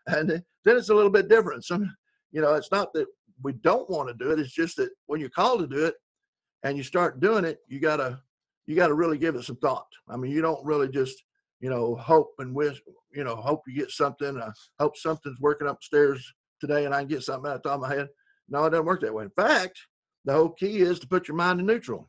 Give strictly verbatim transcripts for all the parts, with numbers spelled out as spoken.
And then it's a little bit different. Some, you know, it's not that we don't want to do it. It's just that when you're called to do it and you start doing it, you gotta, you gotta really give it some thought. I mean, you don't really just, you know, hope and wish, you know, hope you get something. I hope something's working upstairs today and I can get something out of the top of my head. No, it doesn't work that way. In fact, the whole key is to put your mind in neutral.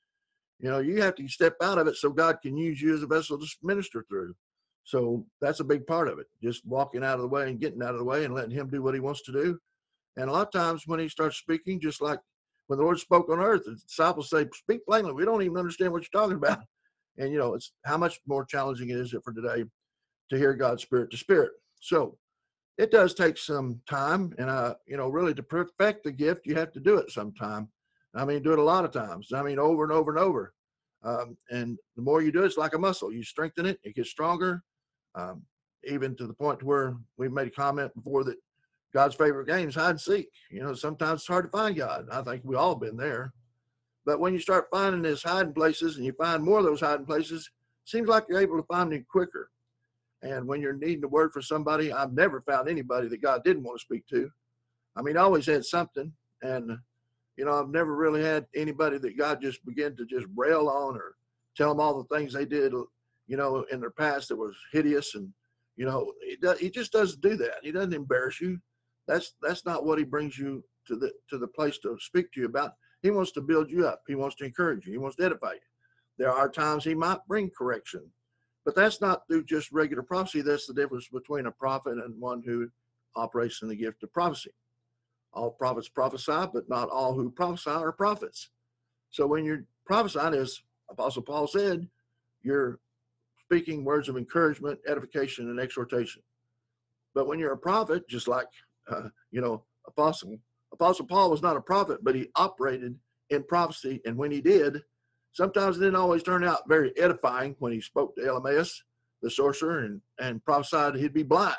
You know, you have to step out of it so God can use you as a vessel to minister through. So that's a big part of it. Just walking out of the way and getting out of the way and letting him do what he wants to do. And a lot of times when he starts speaking, just like when the Lord spoke on earth, the disciples say, speak plainly. We don't even understand what you're talking about. And, you know, it's how much more challenging is it for today to hear God's spirit to spirit. So it does take some time. And, uh, you know, really to perfect the gift, you have to do it sometime. I mean, do it a lot of times. I mean, over and over and over. Um, and the more you do it, it's like a muscle. You strengthen it, it gets stronger. Um, even to the point to where we've made a comment before that God's favorite game is hide and seek. You know, sometimes it's hard to find God. I think we all been there. But when you start finding his hiding places and you find more of those hiding places, it seems like you're able to find them quicker. And when you're needing a word for somebody, I've never found anybody that God didn't want to speak to. I mean, I always had something. And, you know, I've never really had anybody that God just began to just rail on or tell them all the things they did, you know, in their past that was hideous. And, you know, he, does, he just doesn't do that. He doesn't embarrass you. That's that's not what he brings you to the to the place to speak to you about. He wants to build you up. He wants to encourage you. He wants to edify you. There are times he might bring correction, but that's not through just regular prophecy. That's the difference between a prophet and one who operates in the gift of prophecy. All prophets prophesy, but not all who prophesy are prophets. So when you're prophesying, as Apostle Paul said, you're speaking words of encouragement, edification, and exhortation. But when you're a prophet, just like, uh, you know, Apostle, Apostle Paul was not a prophet, but he operated in prophecy. And when he did, sometimes it didn't always turn out very edifying when he spoke to Elymas, the sorcerer, and, and prophesied he'd be blind.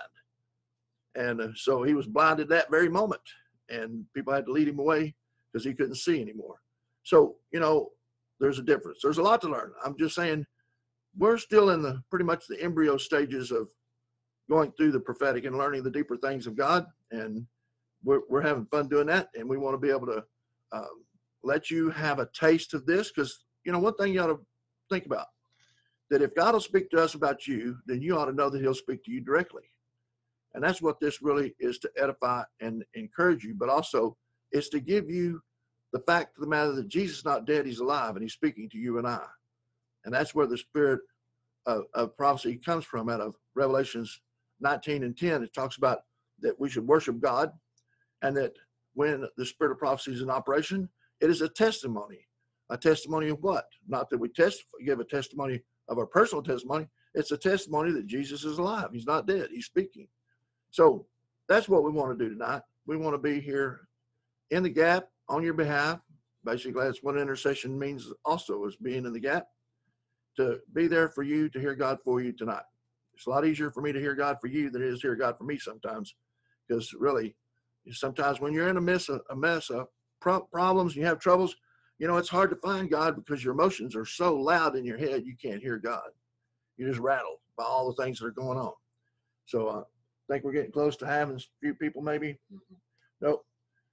And uh, so he was blinded that very moment. And people had to lead him away because he couldn't see anymore. So, you know, there's a difference. There's a lot to learn. I'm just saying we're still in the pretty much the embryo stages of going through the prophetic and learning the deeper things of God. And we're, we're having fun doing that. And we want to be able to um, let you have a taste of this. Because, you know, one thing you ought to think about, that if God will speak to us about you, then you ought to know that he'll speak to you directly. And that's what this really is, to edify and encourage you, but also it's to give you the fact of the matter that Jesus is not dead, he's alive, and he's speaking to you and I. And that's where the spirit of, of prophecy comes from, out of Revelations nineteen and ten. It talks about that we should worship God, and that when the spirit of prophecy is in operation, it is a testimony. A testimony of what? Not that we testify, give a testimony of our personal testimony. It's a testimony that Jesus is alive. He's not dead. He's speaking. So that's what we want to do tonight. We want to be here in the gap on your behalf. Basically, that's what intercession means also, is being in the gap, to be there for you, to hear God for you tonight. It's a lot easier for me to hear God for you than it is to hear God for me sometimes, because really, sometimes when you're in a mess, a mess of pro- problems, and you have troubles, you know, it's hard to find God because your emotions are so loud in your head, you can't hear God. You're just rattled by all the things that are going on. So uh, I think we're getting close to having a few people maybe. Mm-hmm. Nope.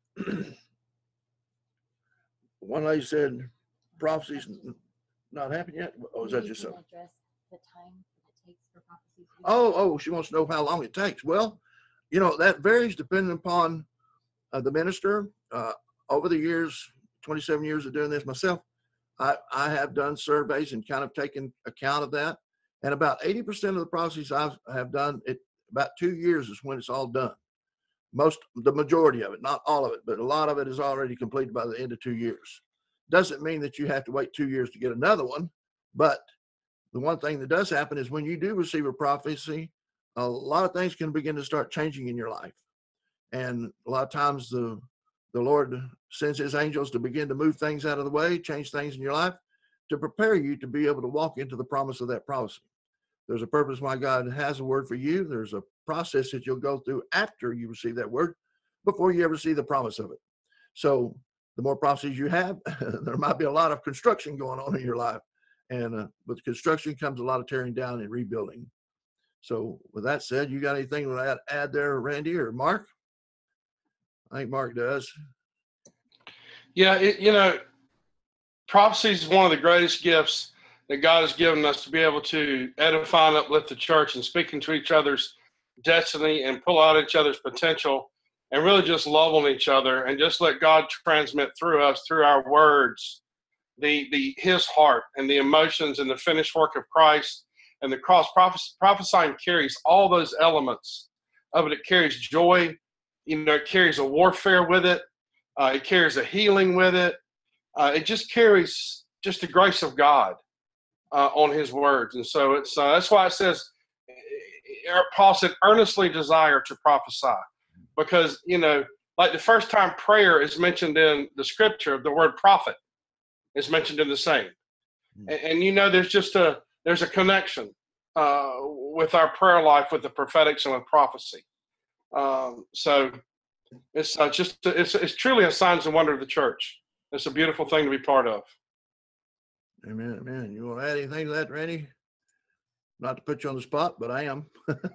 One lady said prophecy's not happened yet. Oh, is that just so? Address the time it takes for prophecy. Oh, oh, she wants to know how long it takes. Well, you know, that varies depending upon uh, the minister. Uh, over the years, twenty-seven years of doing this myself, I, I have done surveys and kind of taken account of that. And about eighty percent of the prophecies I have done, it about two years is when it's all done. Most, the majority of it, not all of it, but a lot of it is already completed by the end of two years. Doesn't mean that you have to wait two years to get another one, but the one thing that does happen is when you do receive a prophecy, a lot of things can begin to start changing in your life. And a lot of times the, the Lord sends his angels to begin to move things out of the way, change things in your life, to prepare you to be able to walk into the promise of that prophecy. There's a purpose why God has a word for you. There's a process that you'll go through after you receive that word, before you ever see the promise of it. So the more prophecies you have, there might be a lot of construction going on in your life. And uh, with construction comes a lot of tearing down and rebuilding. So with that said, you got anything to add, add there, Randy or Mark? I think Mark does. Yeah, it, you know, prophecies is one of the greatest gifts that God has given us to be able to edify and uplift the church and speak into each other's destiny and pull out each other's potential and really just love on each other and just let God transmit through us, through our words, the the His heart and the emotions and the finished work of Christ and the cross. Prophes- prophesying carries all those elements of it. It carries joy, you know, it carries a warfare with it. Uh, it carries a healing with it. Uh, it just carries just the grace of God uh, on His words, and so it's uh, that's why it says, Paul said, earnestly desire to prophesy, because you know, like the first time prayer is mentioned in the Scripture, the word prophet is mentioned in the same, and, and you know, there's just a there's a connection uh, with our prayer life, with the prophetics and with prophecy. Um, so it's uh, just it's it's truly a signs and wonder of the church. It's a beautiful thing to be part of. Amen, amen. You want to add anything to that, Randy? Not to put you on the spot, but I am.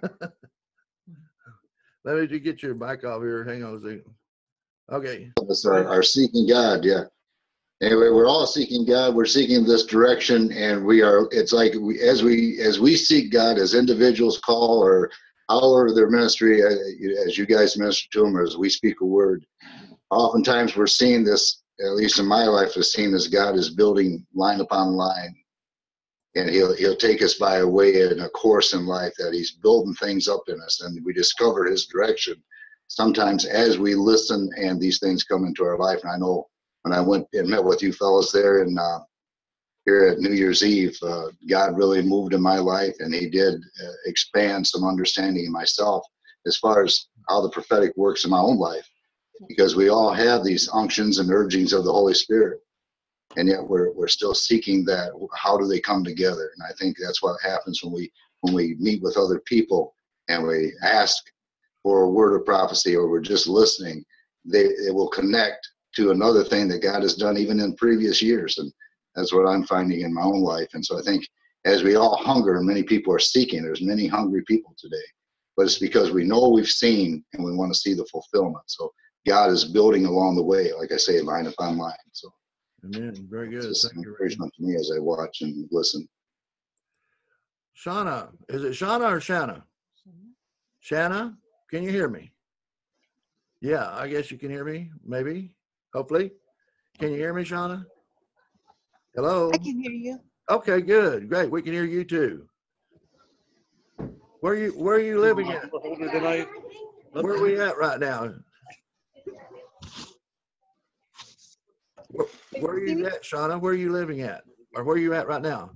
Let me just get your mic off here. Hang on a second. Okay. Us are, are seeking God, yeah. Anyway, we're all seeking God. We're seeking this direction, and we are. It's like we, as we as we seek God, as individuals call or however their ministry, as you guys minister to them, or as we speak a word. Oftentimes, we're seeing this. At least in my life, I've seen this. God is building line upon line, and He'll He'll take us by a way and a course in life that He's building things up in us, and we discover His direction. Sometimes, as we listen, and these things come into our life, and I know. When I went and met with you fellas there and uh, here at New Year's Eve, uh, God really moved in my life, and He did uh, expand some understanding in myself as far as how the prophetic works in my own life, because we all have these unctions and urgings of the Holy Spirit, and yet we're we're still seeking that. How do they come together? And I think that's what happens when we when we meet with other people and we ask for a word of prophecy, or we're just listening. They it will connect to another thing that God has done even in previous years. And that's what I'm finding in my own life. And so I think as we all hunger, and many people are seeking, there's many hungry people today, but it's because we know we've seen and we want to see the fulfillment. So God is building along the way, like I say, line upon line. So Amen. Very good. it's Thank an you, encouragement to me as I watch and listen. Shauna, is it Shauna or Shanna? Shanna, can you hear me? Yeah, I guess you can hear me, maybe, hopefully. Can you hear me, Shauna? Hello? I can hear you. Okay, good, great. We can hear you too. Where are you, where are you living at? Where are we at right now? Where, where are you at, Shauna? Where are you living at? Or where are you at right now?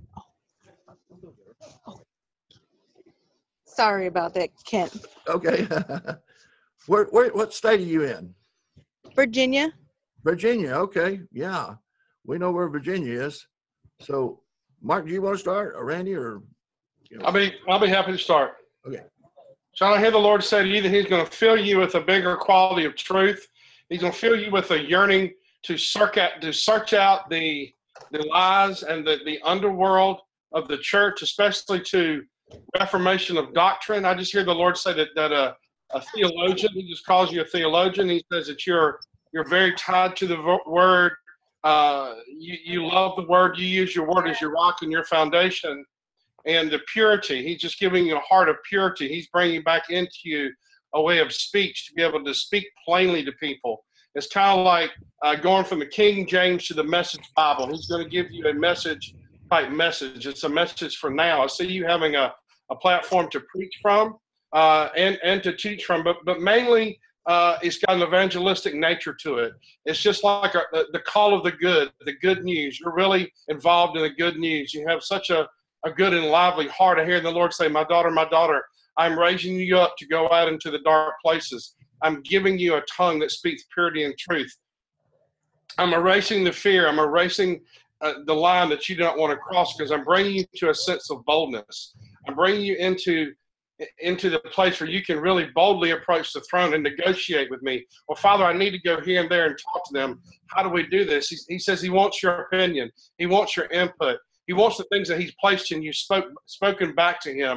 Sorry about that, Kent. Okay. where, where, what state are you in? Virginia. Virginia, okay, yeah. We know where Virginia is. So, Mark, do you want to start, or Randy, or? You know? I'll be I'll be happy to start. Okay. Sean, I hear the Lord say to you that He's going to fill you with a bigger quality of truth. He's going to fill you with a yearning to search out, to search out the the lies and the, the underworld of the church, especially to reformation of doctrine. I just hear the Lord say that that a, a theologian, He just calls you a theologian. He says that you're you're very tied to the word. Uh, you, you love the word. You use your word as your rock and your foundation. And the purity, He's just giving you a heart of purity. He's bringing back into you a way of speech to be able to speak plainly to people. It's kind of like uh, going from the King James to the Message Bible. He's going to give you a message type message. It's a message for now. I see you having a, a platform to preach from uh, and, and to teach from, but, but mainly uh, it's got an evangelistic nature to it. It's just like a, the call of the good, the good news. You're really involved in the good news. You have such a a good and lively heart. I hear the Lord say, my daughter, my daughter, I'm raising you up to go out into the dark places. I'm giving you a tongue that speaks purity and truth. I'm erasing the fear. I'm erasing uh, the line that you don't want to cross, because I'm bringing you to a sense of boldness. I'm bringing you into into the place where you can really boldly approach the throne and negotiate with me. Well, Father, I need to go here and there and talk to them. How do we do this? He, he says He wants your opinion. He wants your input. He wants the things that He's placed in you spoke, spoken back to Him.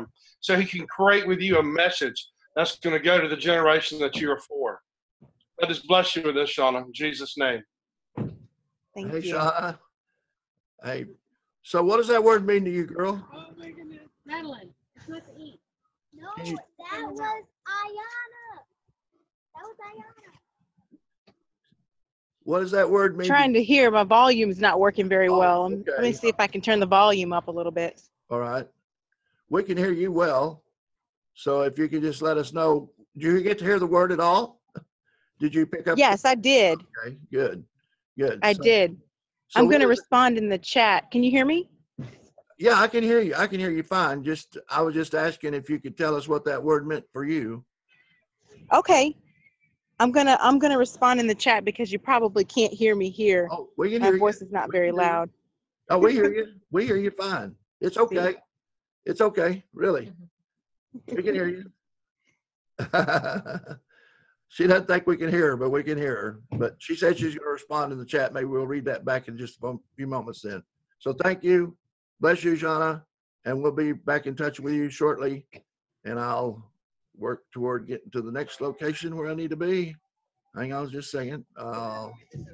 so he can create with you a message that's going to go to the generation that you are for. Let us bless you with this, Shauna, in Jesus' name. Thank Hey, you. Shauna. Hey, so what does that word mean to you, girl? Oh my goodness. Madeline, it's not to eat. No, Can you- that was Ayana. That was Ayana. What does that word mean? Trying to hear. My volume's not working very Oh, well. Um, Let me okay. see if I can turn the volume up a little bit. All right. We can hear you well. So if you could just let us know, did you get to hear the word at all? Did you pick up? Yes, I did. Okay, good, good. I So- did. so I'm what going to was it- respond in the chat. Can you hear me? Yeah, I can hear you. I can hear you fine. Just, I was just asking if you could tell us what that word meant for you. Okay. I'm going to I'm going to respond in the chat because you probably can't hear me here. Oh, we can My hear voice you. is not We very can hear you. loud. Oh, we hear you. We hear you fine. It's okay. It's okay. Really. We can hear you. She doesn't think we can hear her, but we can hear her. But she said she's going to respond in the chat. Maybe we'll read that back in just a few moments then. So thank you. Bless you, Shauna. And we'll be back in touch with you shortly. And I'll work toward getting to the next location where I need to be. Hang on just a second. Uh,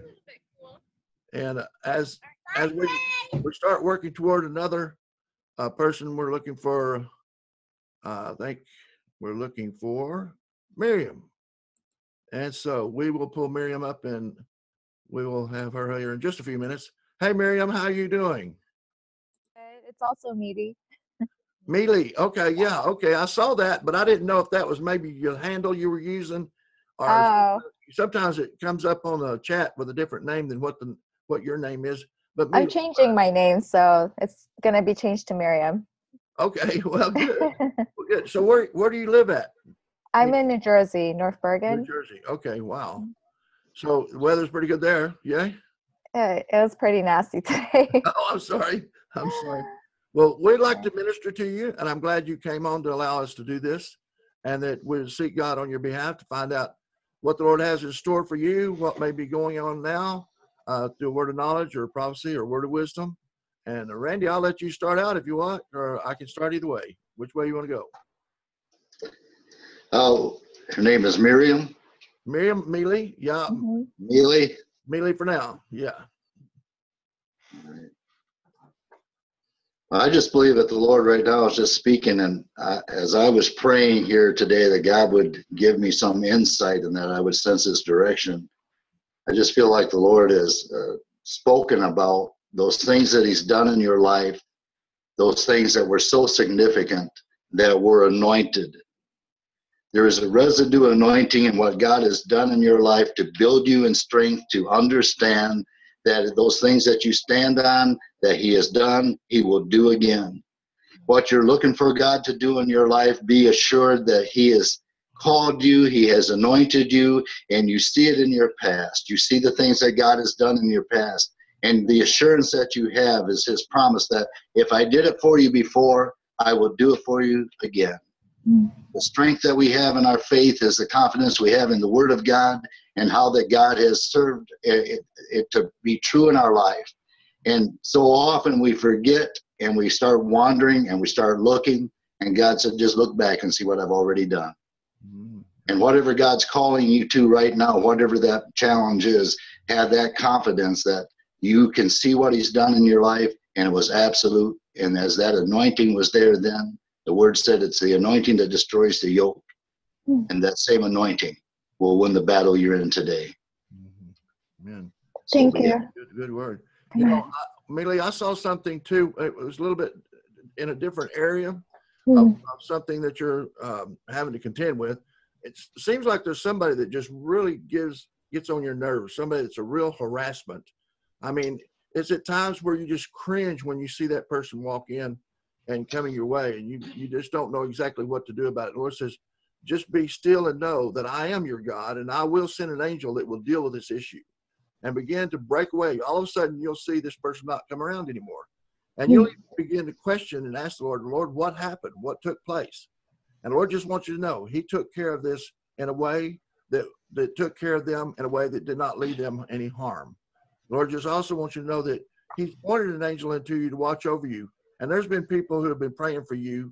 and as as we, we start working toward another uh, person, we're looking for, uh, I think we're looking for Miriam. And so we will pull Miriam up and we will have her here in just a few minutes. Hey, Miriam, how are you doing? It's also meaty. Mealy. Okay. Yeah. Okay. I saw that, but I didn't know if that was maybe your handle you were using or Oh, sometimes it comes up on the chat with a different name than what the, what your name is. But I'm Mealy, changing my name, so it's gonna be changed to Miriam. okay. Well, good. Well, good. So where, where do you live at? I'm in New Jersey, North New Bergen. Jersey. Okay. Wow. So the weather's pretty good there. Yeah. Uh, It was pretty nasty today. Oh, I'm sorry. I'm sorry. Well, we'd like to minister to you, and I'm glad you came on to allow us to do this, and that we'll seek God on your behalf to find out what the Lord has in store for you, what may be going on now uh, through a word of knowledge or prophecy or word of wisdom. And uh, Randy, I'll let you start out if you want, or I can start either way. Which way you want to go? Oh, her name is Miriam. Miriam, Mealy? Yeah, Mhm. Mealy. Mealy for now. Yeah. I just believe that the Lord right now is just speaking, and I, as I was praying here today, that God would give me some insight and that I would sense His direction. I just feel like the Lord has uh, spoken about those things that He's done in your life, those things that were so significant that were anointed. There is a residue anointing in what God has done in your life to build you in strength to understand that those things that you stand on, that He has done, He will do again. What you're looking for God to do in your life, be assured that He has called you, He has anointed you, and you see it in your past. You see the things that God has done in your past. And the assurance that you have is His promise that if I did it for you before, I will do it for you again. The strength that we have in our faith is the confidence we have in the Word of God and how that God has served it, it to be true in our life. And so often we forget and we start wandering and we start looking, and God said, just look back and see what I've already done. Mm. And whatever God's calling you to right now, whatever that challenge is, have that confidence that you can see what He's done in your life, and it was absolute. And as that anointing was there then, the Word said it's the anointing that destroys the yoke. Mm. And that same anointing will win the battle you're in today. Mm-hmm. Amen. Thank So, you. Good, good word. You know, I, Mealy, I saw something too. It was a little bit in a different area of, Mm. of something that you're um, having to contend with. It's, it seems like there's somebody that just really gives gets on your nerves. Somebody that's a real harassment. I mean, is it times where you just cringe when you see that person walk in and coming your way, and you you just don't know exactly what to do about it? The Lord says, just be still and know that I am your God, and I will send an angel that will deal with this issue. And begin to break away. All of a sudden, you'll see this person not come around anymore. And you'll begin to question and ask the Lord, Lord, what happened? What took place? And the Lord just wants you to know He took care of this in a way that, that took care of them in a way that did not lead them any harm. The Lord just also wants you to know that He's pointed an angel into you to watch over you. And there's been people who have been praying for you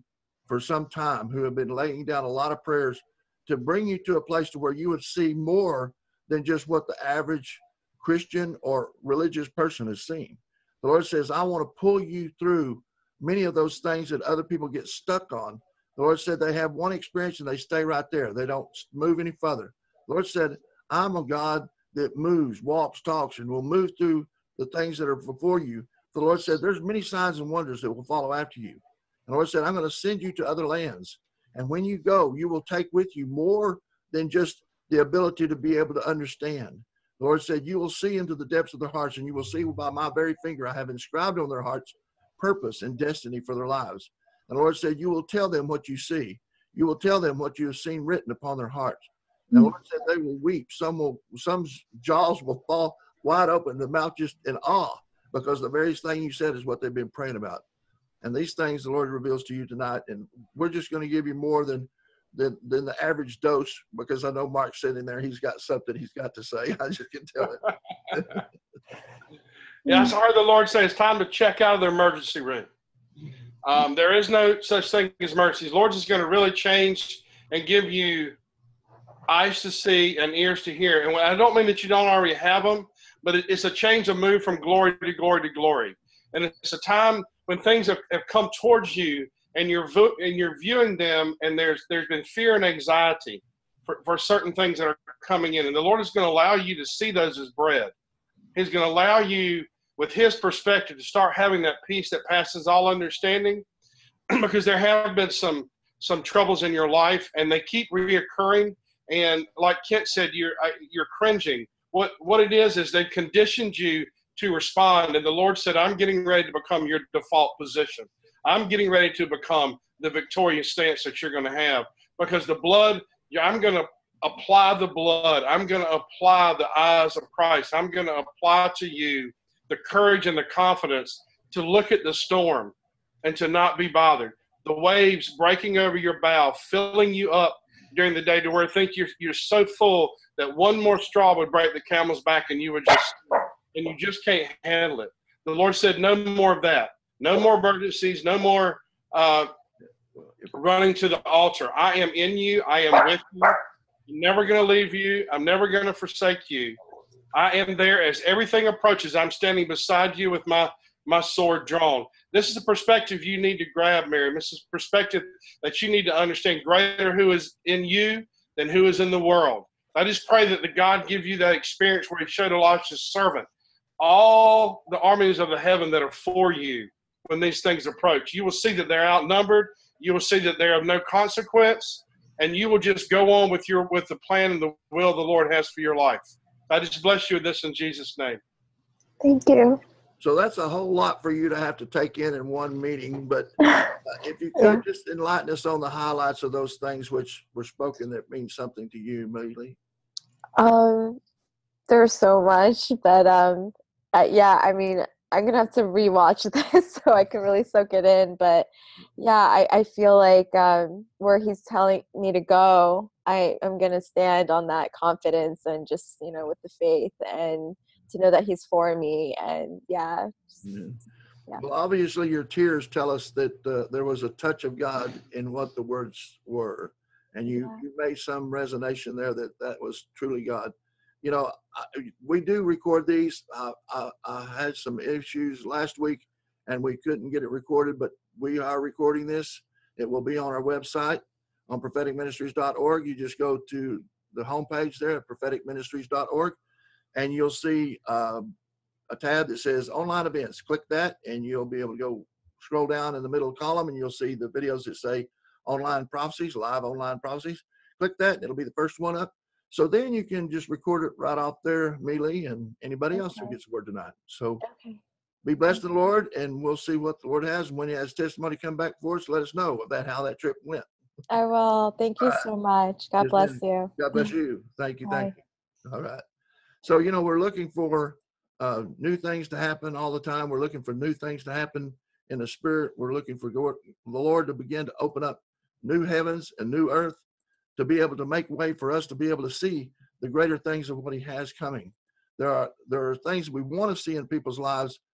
for some time who have been laying down a lot of prayers to bring you to a place to where you would see more than just what the average Christian or religious person has seen. The Lord says, I want to pull you through many of those things that other people get stuck on. The Lord said they have one experience and they stay right there. They don't move any further. The Lord said, I'm a God that moves, walks, talks, and will move through the things that are before you. The Lord said, there's many signs and wonders that will follow after you. And the Lord said, I'm going to send you to other lands. And when you go, you will take with you more than just the ability to be able to understand. The Lord said, you will see into the depths of their hearts, and you will see by my very finger I have inscribed on their hearts purpose and destiny for their lives. And the Lord said, you will tell them what you see. You will tell them what you have seen written upon their hearts. And the Lord said they will weep. Some will, some jaws will fall wide open, the mouth just in awe, because the very thing you said is what they've been praying about. And these things the Lord reveals to you tonight. And we're just going to give you more than, than, than the average dose, because I know Mark's sitting there. He's got something he's got to say. I just can tell it. Yeah, I heard the Lord say it's time to check out of the emergency room. Um, there is no such thing as mercies. The Lord's just going to really change and give you eyes to see and ears to hear. And I don't mean that you don't already have them, but it's a change of move from glory to glory to glory. And it's a time when things have, have come towards you, and you're vo- and you're viewing them, and there's there's been fear and anxiety for, for certain things that are coming in. And the Lord is going to allow you to see those as bread. He's going to allow you, with his perspective, to start having that peace that passes all understanding, because there have been some some troubles in your life, and they keep reoccurring. And like Kent said, you're you're cringing. What what it is is they've conditioned you to respond, and the Lord said, I'm getting ready to become your default position. I'm getting ready to become the victorious stance that you're going to have, because the blood, I'm going to apply the blood. I'm going to apply the eyes of Christ. I'm going to apply to you the courage and the confidence to look at the storm and to not be bothered. The waves breaking over your bow, filling you up during the day to where I think you're you're so full that one more straw would break the camel's back, and you would just and you just can't handle it. The Lord said, no more of that. No more emergencies. No more uh, running to the altar. I am in you. I am with you. I'm never going to leave you. I'm never going to forsake you. I am there as everything approaches. I'm standing beside you with my, my sword drawn. This is the perspective you need to grab, Miriam. This is perspective that you need to understand. Greater who is in you than who is in the world. I just pray that the God give you that experience where he showed Elisha's servant all the armies of the heaven that are for you when these things approach. You will see that they're outnumbered. You will see that they're of no consequence, and you will just go on with your with the plan and the will the Lord has for your life. I just bless you with this in Jesus' name. Thank you. So that's a whole lot for you to have to take in in one meeting. But uh, if you could Yeah. just enlighten us on the highlights of those things which were spoken that mean something to you, Amelie. Um, there's so much, but um, uh, yeah, I mean, I'm gonna have to rewatch this so I can really soak it in. But yeah, I, I feel like um, where he's telling me to go, I am gonna stand on that confidence and just, you know, with the faith and to know that he's for me. And yeah, just- Yeah. Yeah. Well, obviously your tears tell us that uh, there was a touch of God in what the words were. And you, Yeah. you made some resonation there that that was truly God. You know, I, we do record these. Uh, I, I had some issues last week and we couldn't get it recorded, but we are recording this. It will be on our website on prophetic ministries dot org. You just go to the homepage there at prophetic ministries dot org and you'll see um, a tab that says online events. Click that and you'll be able to go scroll down in the middle column and you'll see the videos that say online prophecies, live online prophecies. Click that and it'll be the first one up. So then you can just record it right off there, Mealy, and anybody else who Okay. gets a word tonight. So Okay. be blessed in the Lord, and we'll see what the Lord has. And when he has testimony come back for us, let us know about how that trip went. I will. Thank you All right. so much. God Yes, bless ma'am. you. God bless you. Thank you. Thank Bye. you. All right. So, you know, we're looking for uh, new things to happen all the time. We're looking for new things to happen in the spirit. We're looking for God, the Lord to begin to open up new heavens and new earth, to be able to make way for us to be able to see the greater things of what he has coming. There are there are things we want to see in people's lives,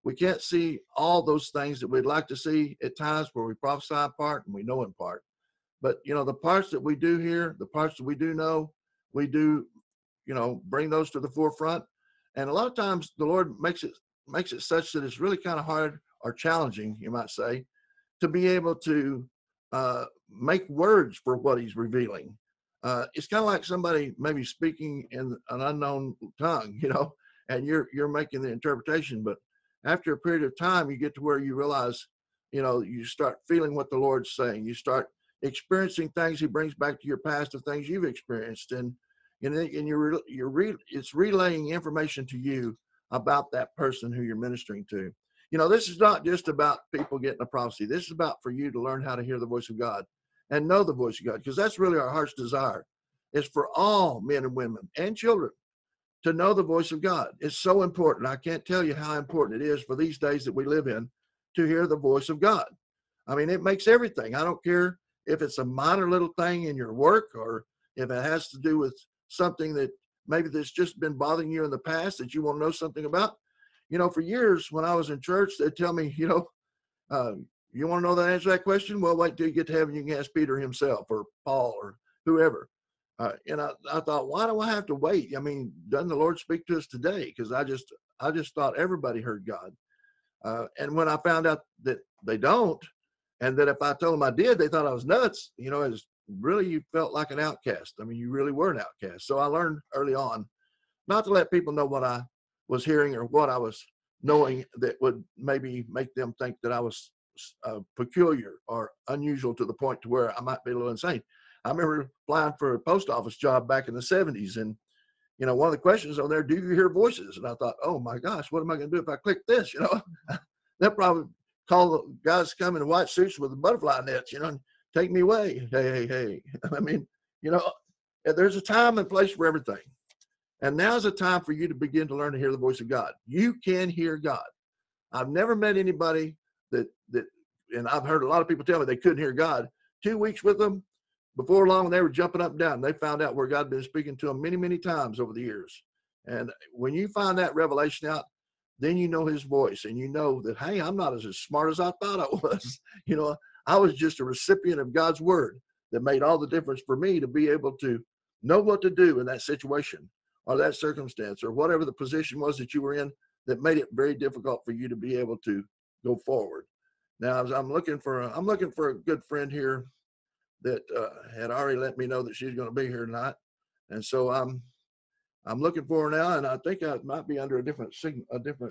we can't see all those things that we'd like to see at times where we prophesy in part and we know in part. But, you know, the parts that we do hear, the parts that we do know, we do, you know, bring those to the forefront. And a lot of times the Lord makes it makes it such that it's really kind of hard or challenging, you might say, to be able to uh, make words for what he's revealing. Uh, it's kind of like somebody maybe speaking in an unknown tongue, you know, and you're you're making the interpretation. But after a period of time, you get to where you realize, you know, you start feeling what the Lord's saying. You start experiencing things he brings back to your past of things you've experienced. And, and, and you're, you're re, it's relaying information to you about that person who you're ministering to. You know, this is not just about people getting a prophecy. This is about for you to learn how to hear the voice of God and know the voice of God, because that's really our heart's desire. It's for all men and women and children to know the voice of God. It's so important. I can't tell you how important it is for these days that we live in to hear the voice of God. I mean, it makes everything. I don't care if it's a minor little thing in your work or if it has to do with something that maybe that's just been bothering you in the past that you want to know something about. You know, for years when I was in church, they'd tell me, you know, uh, you want to know the answer to that question? Well, wait till you get to heaven. You can ask Peter himself or Paul or whoever. Uh, and I, I thought, why do I have to wait? I mean, doesn't the Lord speak to us today? Because I just, I just thought everybody heard God. Uh, and when I found out that they don't, and that if I told them I did, they thought I was nuts. You know, it's really, you felt like an outcast. I mean, you really were an outcast. So I learned early on not to let people know what I was hearing or what I was knowing that would maybe make them think that I was uh, peculiar or unusual to the point to where I might be a little insane. I remember applying for a post office job back in the seventies. And, you know, one of the questions on there, do you hear voices? And I thought, oh my gosh, what am I going to do if I click this? You know, they'll probably call the guys coming in white suits with the butterfly nets, you know, and take me away. Hey, hey, hey. I mean, you know, there's a time and place for everything. And now's a time for you to begin to learn to hear the voice of God. You can hear God. I've never met anybody that, that, and I've heard a lot of people tell me they couldn't hear God. Two weeks with them, before long, they were jumping up and down. They found out where God had been speaking to them many, many times over the years. And when you find that revelation out, then you know his voice, and you know that, hey, I'm not as, as smart as I thought I was. You know, I was just a recipient of God's word that made all the difference for me to be able to know what to do in that situation or that circumstance or whatever the position was that you were in that made it very difficult for you to be able to go forward. Now, as I'm looking for a, I'm looking for a good friend here that uh, had already let me know that she's going to be here tonight, and so I'm I'm looking for her now, and I think I might be under a different signal, a different.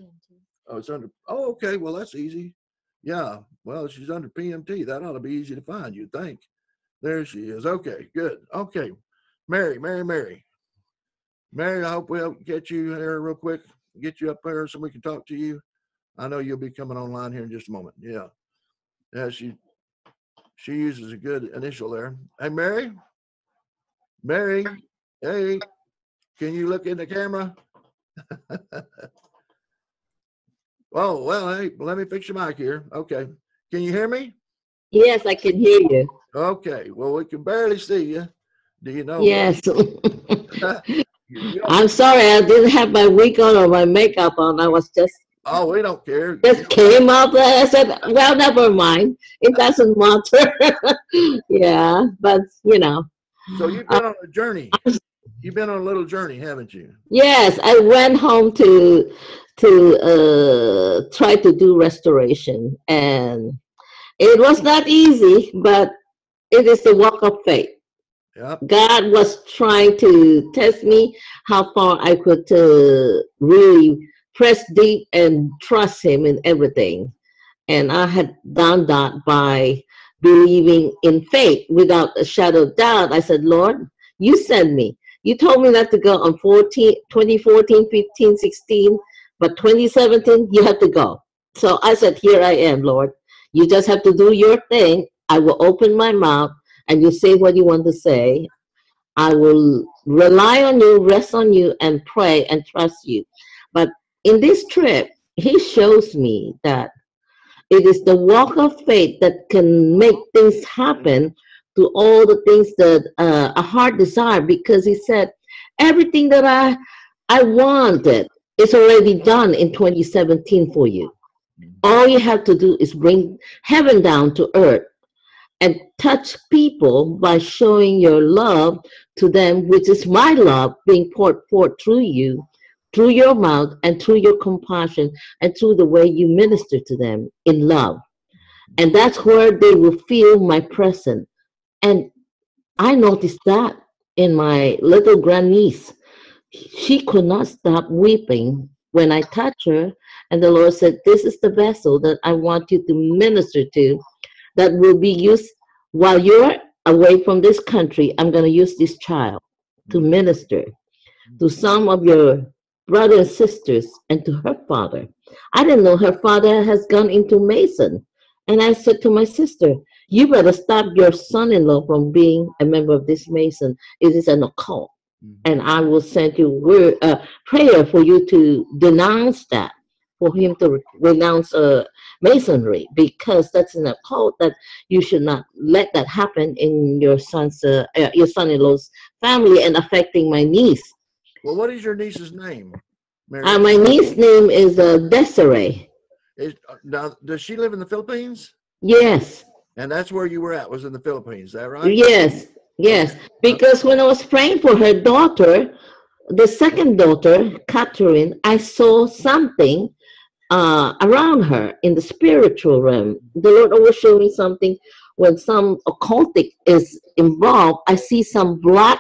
Oh, it's under. Oh, okay. Well, that's easy. Yeah. Well, she's under P M T. That ought to be easy to find, you'd think. There she is. Okay. Good. Okay. Mary, Mary, Mary, Mary. I hope we'll get you here real quick. Get you up there so we can talk to you. I know you'll be coming online here in just a moment. Yeah. Yeah. She. She uses a good initial there. Hey, Mary. Mary. Hey. Can you look in the camera? Oh, well, hey, let me fix your mic here. Okay. Can you hear me? Yes, I can hear you. Okay. Well, we can barely see you. Do you know? Yes. You I'm sorry, I didn't have my wig on or my makeup on. I was just Oh, we don't care. just came up and I said, well, never mind. It doesn't matter. Yeah, but you know. So you've been on a journey. You've been on a little journey, haven't you? Yes, I went home to to uh, try to do restoration, and it was not easy, but it is the walk of faith. Yep. God was trying to test me how far I could uh, really press deep and trust him in everything. And I had done that by believing in faith without a shadow of doubt. I said, Lord, you send me. You told me not to go on fourteen, twenty fourteen, fifteen, sixteen, but twenty seventeen, you have to go. So I said, here I am, Lord. You just have to do your thing. I will open my mouth and you say what you want to say. I will rely on you, rest on you, and pray and trust you. But in this trip, he shows me that it is the walk of faith that can make things happen to all the things that uh, a heart desire, because he said, everything that I I wanted It's already done in twenty seventeen for you. All you have to do is bring heaven down to earth and touch people by showing your love to them, which is my love being poured forth through you, through your mouth and through your compassion and through the way you minister to them in love. And that's where they will feel my presence. And I noticed that in my little grandniece. She could not stop weeping when I touched her. And the Lord said, this is the vessel that I want you to minister to, that will be used while you're away from this country. I'm going to use this child to minister to some of your brothers and sisters and to her father. I didn't know her father has gone into Mason. And I said to my sister, you better stop your son-in-law from being a member of this Mason. It is an occult. And I will send you word, uh, prayer for you to denounce that, for him to renounce uh, Masonry, because that's an occult that you should not let that happen in your son's, uh, uh, your son-in-law's family and affecting my niece. Well, what is your niece's name, Mary? Uh, my niece's name is uh, Desiree. Is, uh, now, does she live in the Philippines? Yes. And that's where you were at, was in the Philippines, is that right? Yes, yes. Because when I was praying for her daughter, the second daughter, Catherine, I saw something uh, around her in the spiritual realm. The Lord always showed me something when some occultic is involved. I see some black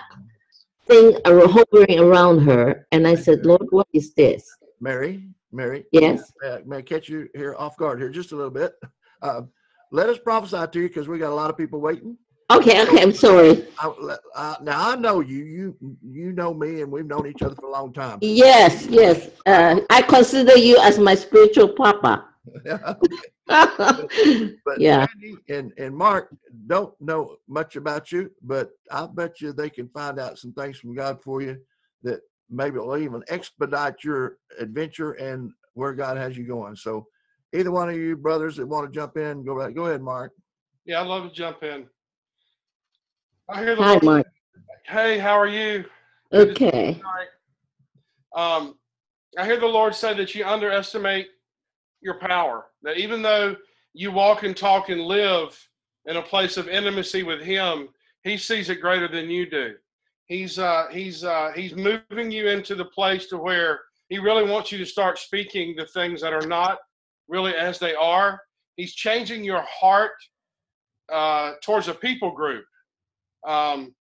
thing hovering around her, and I said, Lord, what is this? Mary, Mary. Yes. Uh, may I catch you here off guard here just a little bit? Uh, let us prophesy to you, because we got a lot of people waiting. Okay, okay, I'm sorry. I, uh, now I know you, you, you know me, and we've known each other for a long time. Yes, yes. Uh, I consider you as my spiritual papa. But yeah. Randy and, and Mark don't know much about you, but I bet you they can find out some things from God for you that maybe will even expedite your adventure and where God has you going. So either one of you brothers that want to jump in, go right. Go ahead, Mark. Yeah, I'd love to jump in. I hear the Hi, Lord. Mark. Hey, how are you? Okay. Um, I hear the Lord say that you underestimate your power. That even though you walk and talk and live in a place of intimacy with Him, He sees it greater than you do. He's uh, he's uh, he's moving you into the place to where He really wants you to start speaking the things that are not really as they are. He's changing your heart uh, towards a people group. Um,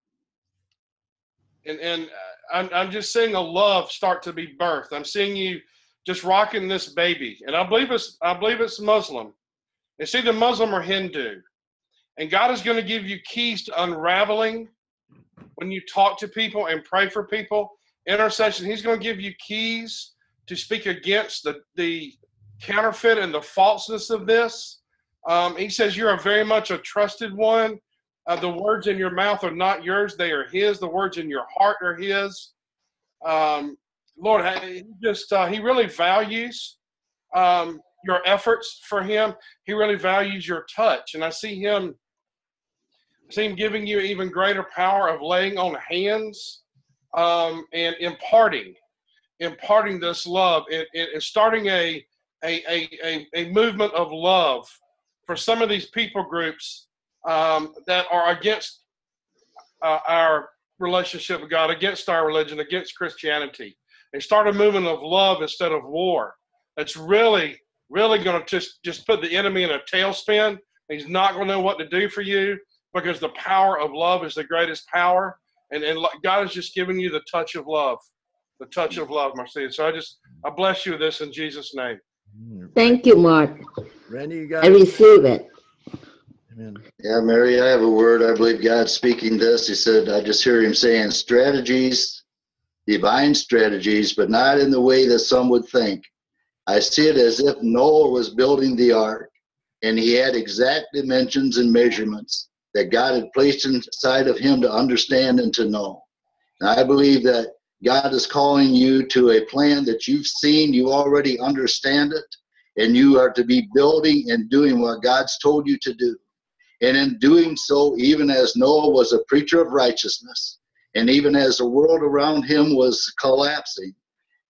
and and I'm, I'm just seeing a love start to be birthed. I'm seeing you just rocking this baby. And I believe it's, I believe it's Muslim. It's either Muslim or Hindu. And God is going to give you keys to unraveling when you talk to people and pray for people. Intercession, He's going to give you keys to speak against the, the counterfeit and the falseness of this. Um, he says you're a very much a trusted one. Uh, the words in your mouth are not yours. They are His. The words in your heart are His. Um, Lord, He just, uh, He really values um, your efforts for Him. He really values your touch. And I see Him, I see Him giving you even greater power of laying on hands um, and imparting, imparting this love and, and starting a, a, a, a, a movement of love for some of these people groups Um, that are against uh, our relationship with God, against our religion, against Christianity. They start a movement of love instead of war. It's really, really going to just, just put the enemy in a tailspin. He's not going to know what to do for you, because the power of love is the greatest power. And, and God is just giving you the touch of love, the touch of love, Marcia. So I just, I bless you with this in Jesus' name. Thank you, Mark. Randy, you got I receive it. Amen. Yeah, Mary, I have a word. I believe God's speaking this. He said, I just hear Him saying strategies, divine strategies, but not in the way that some would think. I see it as if Noah was building the ark, and he had exact dimensions and measurements that God had placed inside of him to understand and to know. And I believe that God is calling you to a plan that you've seen, you already understand it, and you are to be building and doing what God's told you to do. And in doing so, even as Noah was a preacher of righteousness, and even as the world around him was collapsing,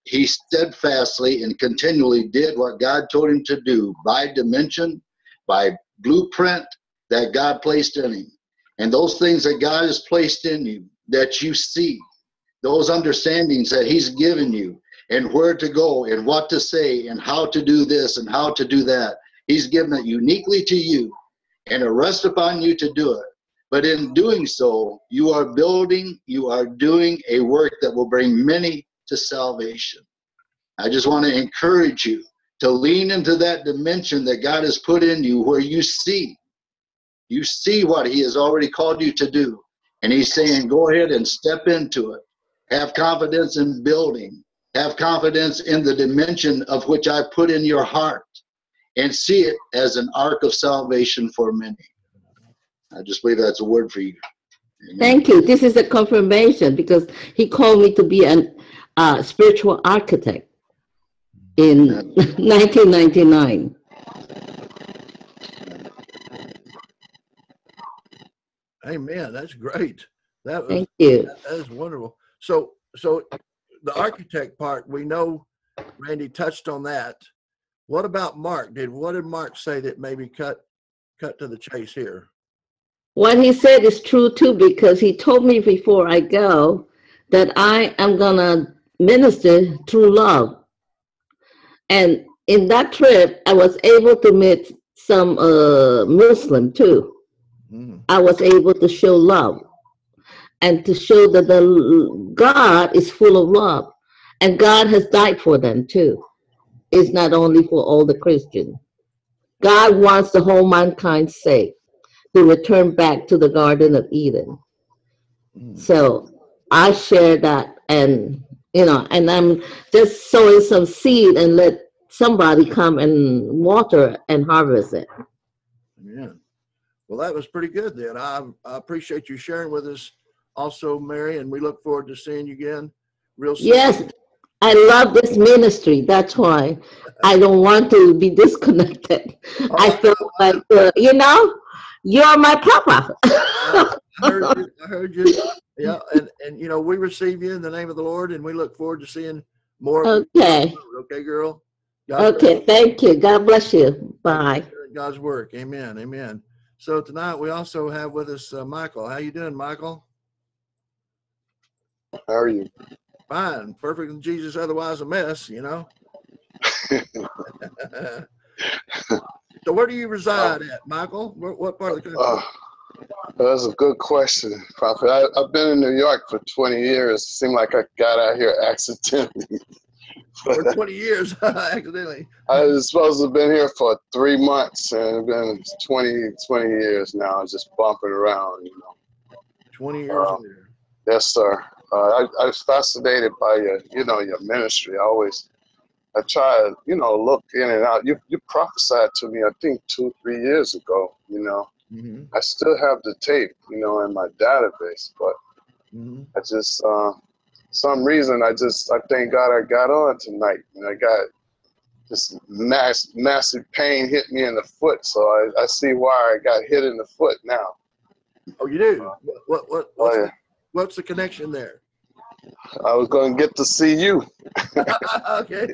he steadfastly and continually did what God told him to do by dimension, by blueprint that God placed in him. And those things that God has placed in you that you see, those understandings that he's given you, and where to go and what to say and how to do this and how to do that, he's given it uniquely to you, and it rests upon you to do it. But in doing so, you are building, you are doing a work that will bring many to salvation. I just want to encourage you to lean into that dimension that God has put in you, where you see, you see what he has already called you to do. And he's saying, go ahead and step into it. Have confidence in building. Have confidence in the dimension of which I put in your heart, and see it as an ark of salvation for many. I just believe that's a word for you. Amen. Thank you. This is a confirmation, because he called me to be a uh, spiritual architect in nineteen ninety-nine. Amen. That's great. That was, Thank you. That, that is wonderful. So, so the architect part, we know Randy touched on that. What about Mark? Did what did Mark say that maybe cut cut to the chase here? What he said is true too, because he told me before I go that I am gonna minister through love. And in that trip, I was able to meet some uh, Muslim too. Mm. I was able to show love and to show that the God is full of love, and God has died for them too. It's not only for all the Christians. God wants the whole mankind saved, to return back to the Garden of Eden. Mm. So I share that, and you know, and I'm just sowing some seed and let somebody come and water and harvest it. Yeah. Well, that was pretty good then. I, I appreciate you sharing with us also, Mary, and we look forward to seeing you again real soon. Yes, I love this ministry. That's why I don't want to be disconnected. Oh, I felt like, uh, you know, you're my papa. I heard you. I heard you. Yeah, and, and, you know, we receive you in the name of the Lord, and we look forward to seeing more. Okay. Okay, girl. God okay, thank you. God bless you. Bye. God's work. Amen. Amen. So tonight we also have with us uh, Michael. How you doing, Michael? How are you? Fine. Perfect in Jesus, otherwise a mess, you know. So where do you reside at, Michael? Where, what part of the country? Uh, that's a good question, Prophet. I, I've been in New York for twenty years. It seemed like I got out here accidentally. For twenty years, accidentally. I was supposed to have been here for three months, and it's been twenty, twenty years now, just bumping around, you know. twenty years uh, later. Yes, sir. Uh, I, I was fascinated by your, you know, your ministry. I always, I try to, you know, look in and out. You you prophesied to me, I think, two, three years ago, you know. Mm-hmm. I still have the tape, you know, in my database, but mm-hmm. I just, uh, some reason, I just, I thank God I got on tonight, and I got this mass, massive pain hit me in the foot, so I, I see why I got hit in the foot now. Oh, you do? What, what, what, what's, oh, yeah. the, what's the connection there? I was going to get to see you. Okay.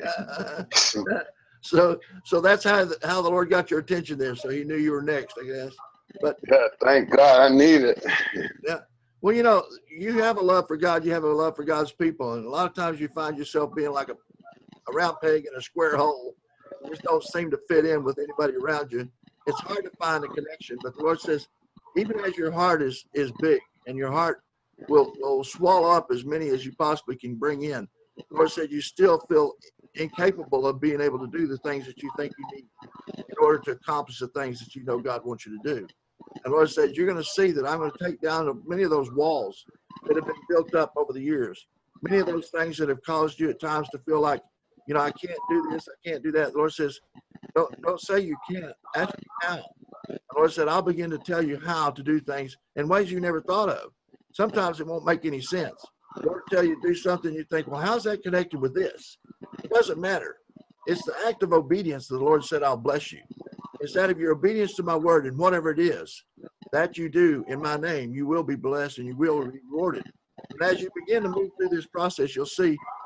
so, so that's how the, how the Lord got your attention there. So He knew you were next, I guess. But yeah, thank God, I need it. Yeah. Well, you know, you have a love for God. You have a love for God's people, and a lot of times you find yourself being like a, a round peg in a square hole. You just don't seem to fit in with anybody around you. It's hard to find a connection. But the Lord says, even as your heart is is big, and your heart will will swallow up as many as you possibly can bring in, the Lord said you still feel incapable of being able to do the things that you think you need in order to accomplish the things that you know God wants you to do. And the Lord said, you're going to see that I'm going to take down many of those walls that have been built up over the years. Many of those things that have caused you at times to feel like, you know, I can't do this, I can't do that. The Lord says, don't, don't say you can't. Ask me how. The Lord said, I'll begin to tell you how to do things in ways you never thought of. Sometimes it won't make any sense. The Lord will tell you to do something, you think, well, how's that connected with this? It doesn't matter. It's the act of obedience that the Lord said, I'll bless you. It's that of your obedience to my word, and whatever it is that you do in my name, you will be blessed and you will be rewarded. And as you begin to move through this process, you'll see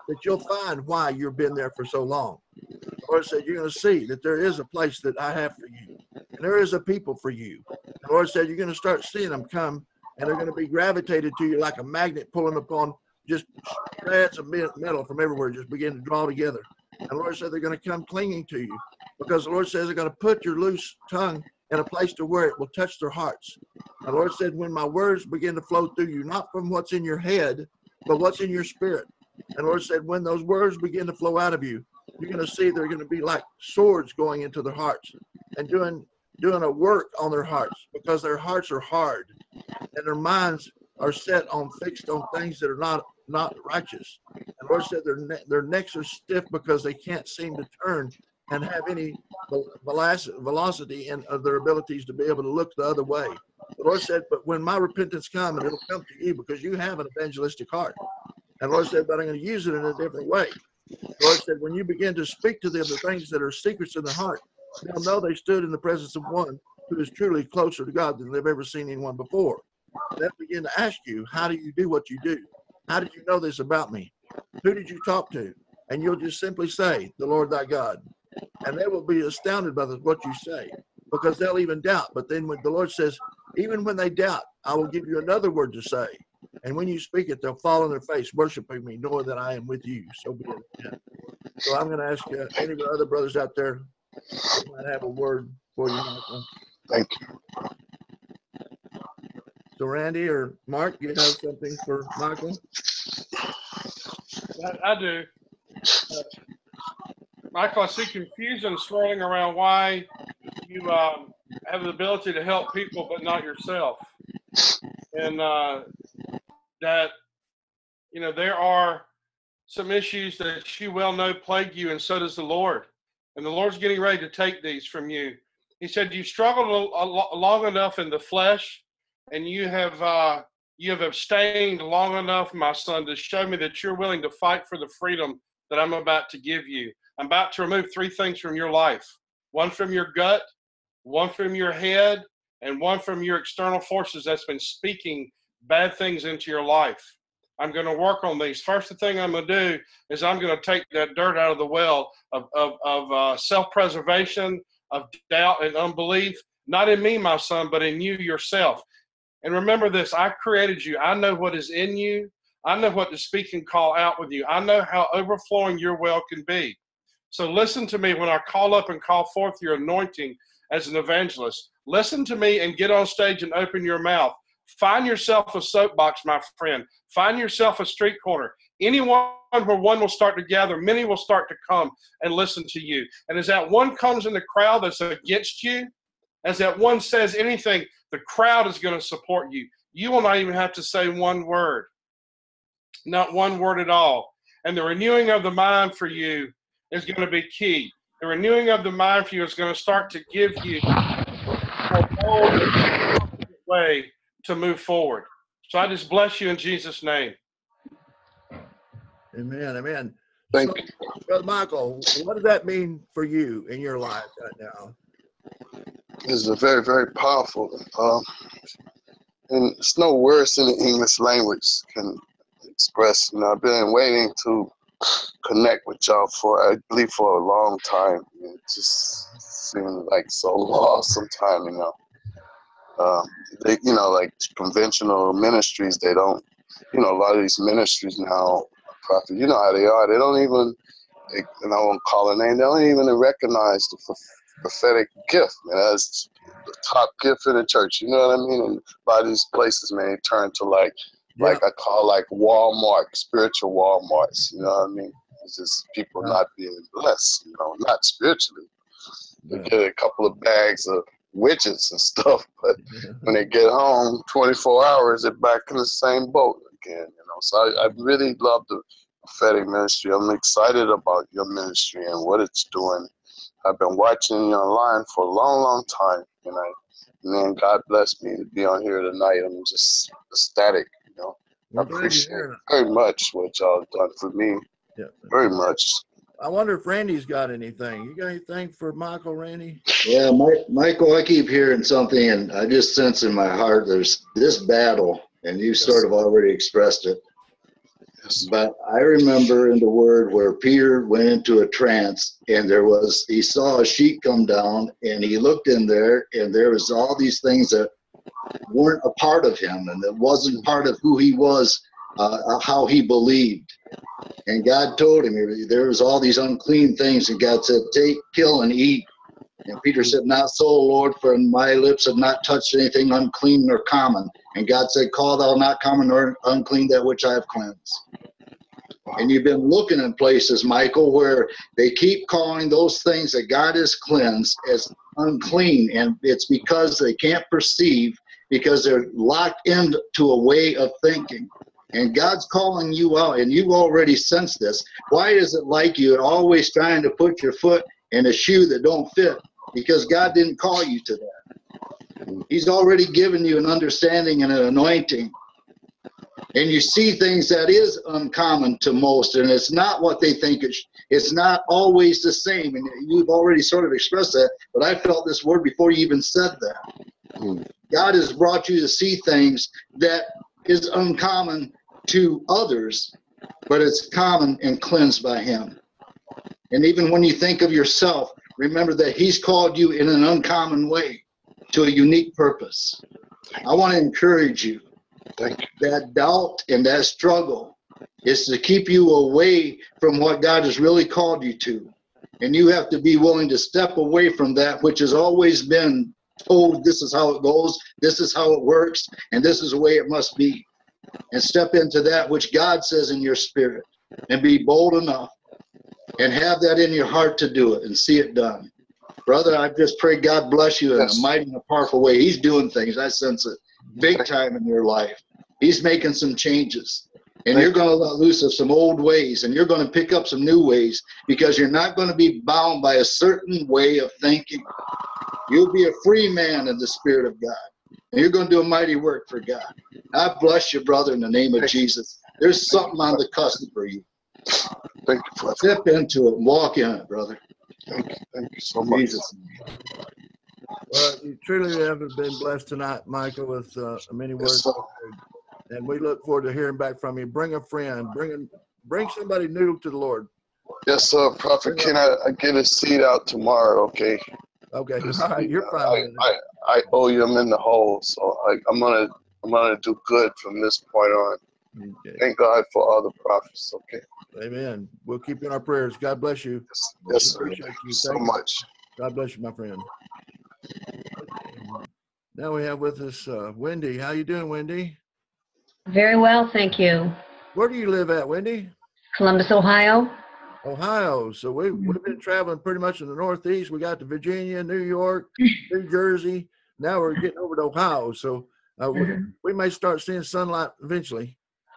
that you'll find why you've been there for so long. The Lord said, you're going to see that there is a place that I have for you, and there is a people for you. The Lord said, you're going to start seeing them come, and they're going to be gravitated to you like a magnet pulling upon just shreds of metal from everywhere, just begin to draw together. And the Lord said they're going to come clinging to you, because the Lord says they're going to put your loose tongue in a place to where it will touch their hearts. And the Lord said, when my words begin to flow through you, not from what's in your head, but what's in your spirit. And the Lord said, when those words begin to flow out of you, you're going to see they're going to be like swords going into their hearts and doing doing a work on their hearts, because their hearts are hard and their minds are set on fixed on things that are not not righteous. And the Lord said their ne their necks are stiff because they can't seem to turn and have any velocity in of their abilities to be able to look the other way. The Lord said, but when my repentance comes, and it'll come to you because you have an evangelistic heart. And the Lord said, but I'm going to use it in a different way. The Lord said, when you begin to speak to them the things that are secrets in their heart, they'll know they stood in the presence of one who is truly closer to God than they've ever seen anyone before. They'll begin to ask you, how do you do what you do? How did you know this about me? Who did you talk to? And you'll just simply say, the Lord thy God. And they will be astounded by what you say, because they'll even doubt. But then when the Lord says, even when they doubt, I will give you another word to say. And when you speak it, they'll fall on their face, worshiping me, knowing that I am with you. So be it. Yeah. So I'm going to ask uh, any of the other brothers out there who might have a word for you, Michael. Thank you. So Randy or Mark, you have something for Michael? I, I do. Uh, Michael, I see confusion swirling around why you um, have the ability to help people but not yourself. And uh, that, you know, there are some issues that you well know plague you, and so does the Lord. And the Lord's getting ready to take these from you. He said, you've struggled a, a, long enough in the flesh, and you have uh, you have abstained long enough, my son, to show me that you're willing to fight for the freedom that I'm about to give you. I'm about to remove three things from your life. One from your gut, one from your head, and one from your external forces that's been speaking bad things into your life. I'm going to work on these. First, the thing I'm going to do is I'm going to take that dirt out of the well of, of, of uh, self-preservation, of doubt and unbelief, not in me, my son, but in you yourself. And remember this, I created you. I know what is in you. I know what to speak and call out with you. I know how overflowing your well can be. So listen to me when I call up and call forth your anointing as an evangelist. Listen to me and get on stage and open your mouth. Find yourself a soapbox, my friend. Find yourself a street corner. Anyone where one will start to gather, many will start to come and listen to you. And as that one comes in the crowd that's against you, as that one says anything, the crowd is going to support you. You will not even have to say one word. Not one word at all. And the renewing of the mind for you is going to be key. The renewing of the mind for you is going to start to give you a bold way to move forward. So I just bless you in Jesus' name. Amen. Amen. Thank so, you. Brother Michael, what does that mean for you in your life right now? This is a very, very powerful. Um, and it's no words in the English language can express. You know, I've been waiting to connect with y'all for, I believe, for a long time. It just seemed like so long sometime, you know. Um, they, you know, like conventional ministries, they don't, you know, a lot of these ministries now, prophet, you know how they are. They don't even, they, and I won't call a name, they don't even recognize the prophetic gift. Man, that's the top gift in the church. You know what I mean? And a lot of these places, man, they turn to like, yeah. like I call like Walmart, spiritual Walmarts. You know what I mean? It's just people yeah. not being blessed, you know, not spiritually. They yeah. get a couple of bags of widgets and stuff, but when they get home, twenty-four hours, they're back in the same boat again, you know. So I, I really love the prophetic ministry. I'm excited about your ministry and what it's doing. I've been watching you online for a long, long time, and I, man, God bless me to be on here tonight. I'm just ecstatic, you know. I appreciate very much what y'all done for me, yeah. very much. I wonder if Randy's got anything. You got anything for Michael, Randy? Yeah, Mike, Michael, I keep hearing something, and I just sense in my heart there's this battle, and you sort of already expressed it. Yes. But I remember in the Word where Peter went into a trance, and there was he saw a sheet come down, and he looked in there, and there was all these things that weren't a part of him, and that wasn't part of who he was, uh, how he believed. And God told him there was all these unclean things, and God said, "Take, kill, and eat." And Peter said, "Not so, Lord, for my lips have not touched anything unclean nor common." And God said, "Call thou not common nor unclean that which I have cleansed." And you've been looking in places, Michael, where they keep calling those things that God has cleansed as unclean. And it's because they can't perceive, because they're locked into a way of thinking. And God's calling you out, and you've already sensed this. Why is it like you're always trying to put your foot in a shoe that don't fit? Because God didn't call you to that. He's already given you an understanding and an anointing. And you see things that is uncommon to most, and it's not what they think it's, it's not always the same. And you've already sort of expressed that, but I felt this word before you even said that. Mm. God has brought you to see things that is uncommon to others, but it's common and cleansed by Him. And even when you think of yourself, remember that He's called you in an uncommon way to a unique purpose. I want to encourage you. That doubt and that struggle is to keep you away from what God has really called you to. And you have to be willing to step away from that which has always been told, this is how it goes, this is how it works, and this is the way it must be. And step into that which God says in your spirit, and be bold enough and have that in your heart to do it and see it done. Brother, I just pray God bless you in yes. a mighty and a powerful way. He's doing things. I sense it big time in your life. He's making some changes, and Thank you're going to let loose of some old ways, and you're going to pick up some new ways, because you're not going to be bound by a certain way of thinking. You'll be a free man in the Spirit of God, and you're going to do a mighty work for God. I bless you, brother, in the name of Thank Jesus. There's something on the cusp for you. Thank you, brother. Step into it and walk in it, brother. Thank you. Thank you so much. Jesus. Well, you truly have been blessed tonight, Michael, with uh, many words. Yes, and we look forward to hearing back from you. Bring a friend. Bring a, bring somebody new to the Lord. Yes, sir. Prophet, can I, I get a seat out tomorrow, okay? Okay. All right. You're fine. I, I, I owe you. I'm in the hole, so I, I'm gonna I'm gonna do good from this point on. Okay. Thank God for all the prophets. Okay. Amen. We'll keep you in our prayers. God bless you. Yes, yes sir. Appreciate you so Thank much. You. God bless you, my friend. Now we have with us uh, Wendy. How you doing, Wendy? Very well, thank you. Where do you live at, Wendy? Columbus, Ohio. Ohio. So we, we've been traveling pretty much in the Northeast. We got to Virginia, New York, New Jersey. Now we're getting over to Ohio. So uh, we, we may start seeing sunlight eventually.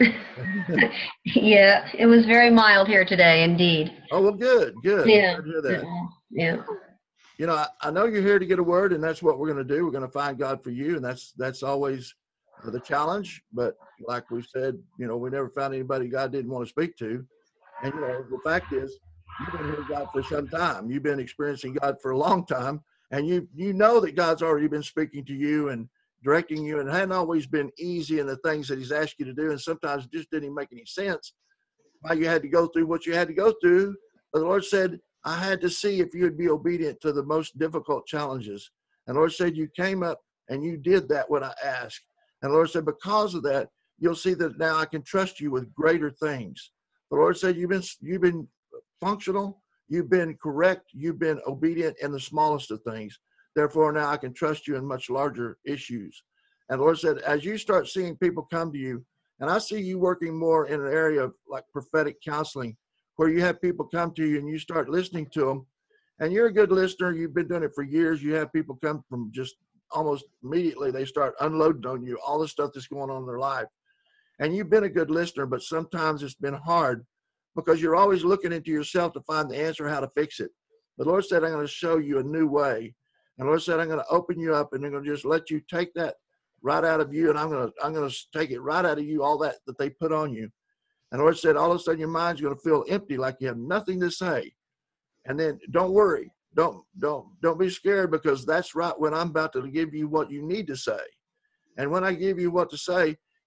Yeah, it was very mild here today, indeed. Oh, well, good, good. Yeah. Good to hear that. Yeah. You know, I, I know you're here to get a word, and that's what we're going to do. We're going to find God for you, and that's that's always the challenge. But like we said, you know, we never found anybody God didn't want to speak to. And, you know, the fact is, you've been hearing God for some time. You've been experiencing God for a long time, and you you know that God's already been speaking to you and directing you, and it hadn't always been easy in the things that He's asked you to do, and sometimes it just didn't even make any sense why you had to go through what you had to go through. But the Lord said, I had to see if you would be obedient to the most difficult challenges. And the Lord said, you came up and you did that when I asked. And the Lord said, because of that, you'll see that now I can trust you with greater things. The Lord said, you've been, you've been functional, you've been correct, you've been obedient in the smallest of things. Therefore, now I can trust you in much larger issues. And the Lord said, as you start seeing people come to you, and I see you working more in an area of like prophetic counseling, where you have people come to you and you start listening to them, and you're a good listener. You've been doing it for years. You have people come from just almost immediately, they start unloading on you all the stuff that's going on in their life. And you've been a good listener, but sometimes it's been hard because you're always looking into yourself to find the answer, how to fix it. The Lord said, I'm going to show you a new way. And the Lord said, I'm going to open you up, and I'm going to just let you take that right out of you. And I'm going to, I'm going to take it right out of you, all that that they put on you. And the Lord said, all of a sudden your mind's going to feel empty, like you have nothing to say. And then don't worry. Don't, don't, don't be scared, because that's right when I'm about to give you what you need to say. And when I give you what to say,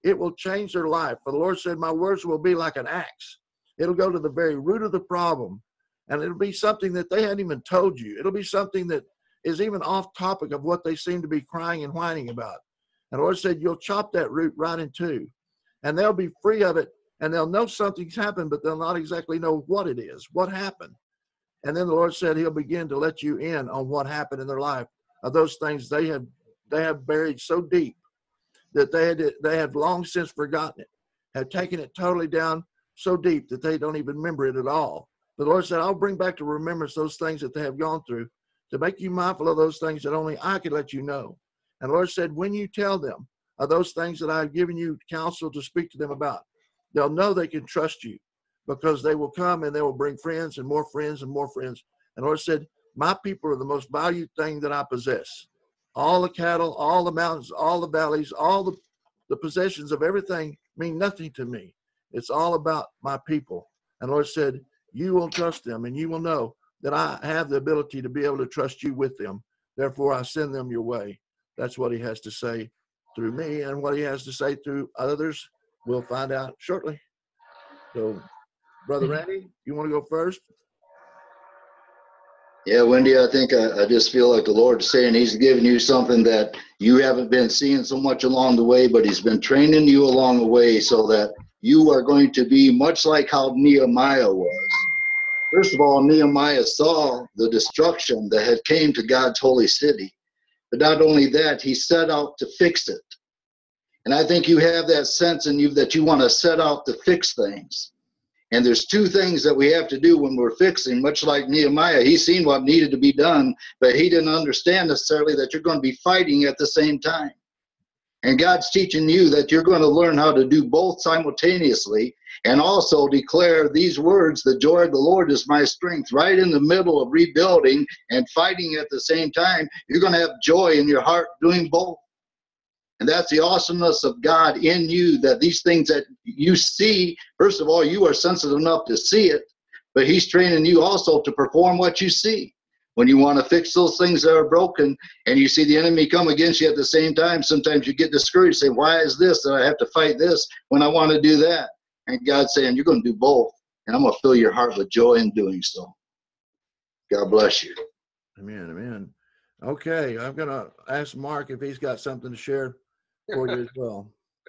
it will change their life. For the Lord said, my words will be like an axe. It'll go to the very root of the problem. And it'll be something that they hadn't even told you. It'll be something that is even off topic of what they seem to be crying and whining about. And the Lord said, you'll chop that root right in two. And they'll be free of it. And they'll know something's happened, but they'll not exactly know what it is, what happened. And then the Lord said he'll begin to let you in on what happened in their life, of those things they have they have buried so deep that they had they have long since forgotten it, have taken it totally down so deep that they don't even remember it at all. But the Lord said, I'll bring back to remembrance those things that they have gone through to make you mindful of those things that only I could let you know. And the Lord said, when you tell them of those things that I've given you counsel to speak to them about, they'll know they can trust you, because they will come and they will bring friends and more friends and more friends. And the Lord said, my people are the most valued thing that I possess. All the cattle, all the mountains, all the valleys, all the, the possessions of everything mean nothing to me. It's all about my people. And the Lord said, you will trust them, and you will know that I have the ability to be able to trust you with them. Therefore, I send them your way. That's what he has to say through me, and what he has to say through others, we'll find out shortly. So, Brother Randy, you want to go first? Yeah, Wendy, I think I, I just feel like the Lord's saying he's giving you something that you haven't been seeing so much along the way, but he's been training you along the way so that you are going to be much like how Nehemiah was. First of all, Nehemiah saw the destruction that had came to God's holy city. But not only that, he set out to fix it. And I think you have that sense in you that you want to set out to fix things. And there's two things that we have to do when we're fixing, much like Nehemiah. He's seen what needed to be done, but he didn't understand necessarily that you're going to be fighting at the same time. And God's teaching you that you're going to learn how to do both simultaneously, and also declare these words, the joy of the Lord is my strength. Right in the middle of rebuilding and fighting at the same time, you're going to have joy in your heart doing both. And that's the awesomeness of God in you, that these things that you see, first of all, you are sensitive enough to see it, but he's training you also to perform what you see. When you want to fix those things that are broken and you see the enemy come against you at the same time, sometimes you get discouraged, say, why is this that I have to fight this when I want to do that? And God's saying, you're going to do both, and I'm going to fill your heart with joy in doing so. God bless you. Amen, amen. Okay, I'm going to ask Mark if he's got something to share for you as well.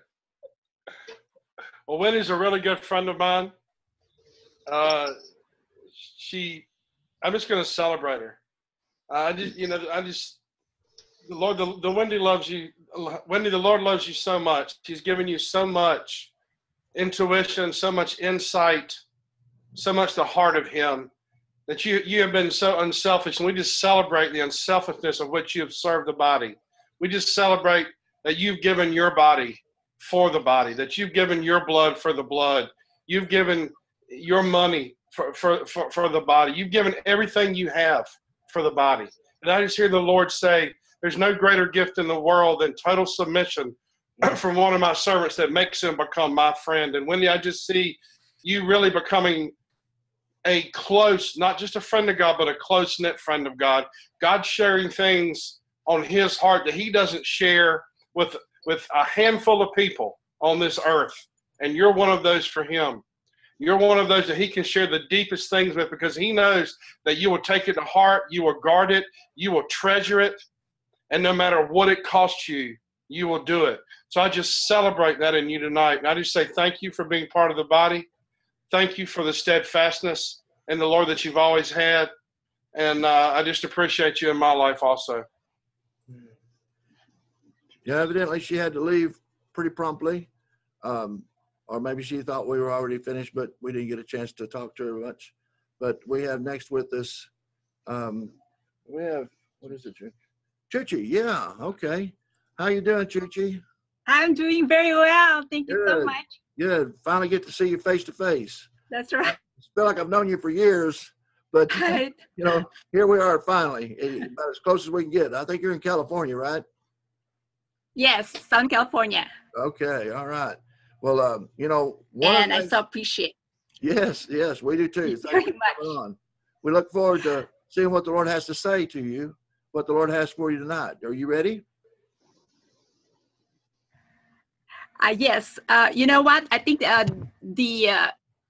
Well, Winnie's a really good friend of mine. Uh, she, I'm just going to celebrate her. I just, you know, I just, the Lord, the, the Wendy loves you. Wendy, the Lord loves you so much. He's given you so much intuition, so much insight, so much the heart of him, that you, you have been so unselfish. And we just celebrate the unselfishness of which you have served the body. We just celebrate that you've given your body for the body, that you've given your blood for the blood. You've given your money for, for, for, for the body. You've given everything you have for the body. And I just hear the Lord say, there's no greater gift in the world than total submission from one of my servants that makes him become my friend. And Wendy, I just see you really becoming a close, not just a friend of God, but a close-knit friend of God. God sharing things on his heart that he doesn't share with with a handful of people on this earth, and you're one of those for him. You're one of those that he can share the deepest things with, because he knows that you will take it to heart, you will guard it, you will treasure it, and no matter what it costs you, you will do it. So I just celebrate that in you tonight, and I just say thank you for being part of the body. Thank you for the steadfastness in the Lord that you've always had, and uh, I just appreciate you in my life also. Yeah, evidently she had to leave pretty promptly, um, or maybe she thought we were already finished, but we didn't get a chance to talk to her much. But we have next with us, um, we have, what is it, Chuchi? Yeah, okay. How you doing, Chuchi? I'm doing very well. Thank you so Good. much. Good. Finally get to see you face to face. That's right. I feel like I've known you for years, but Right. you know, here we are finally, about as close as we can get. I think you're in California, right? Yes, Southern California. Okay, all right. Well, um, you know, one And of I the so appreciate. yes, yes, we do too. Thank Thank you you very for much. coming on. We look forward to seeing what the Lord has to say to you, what the Lord has for you tonight. Are you ready? Uh, yes. Uh, you know what? I think uh, the uh,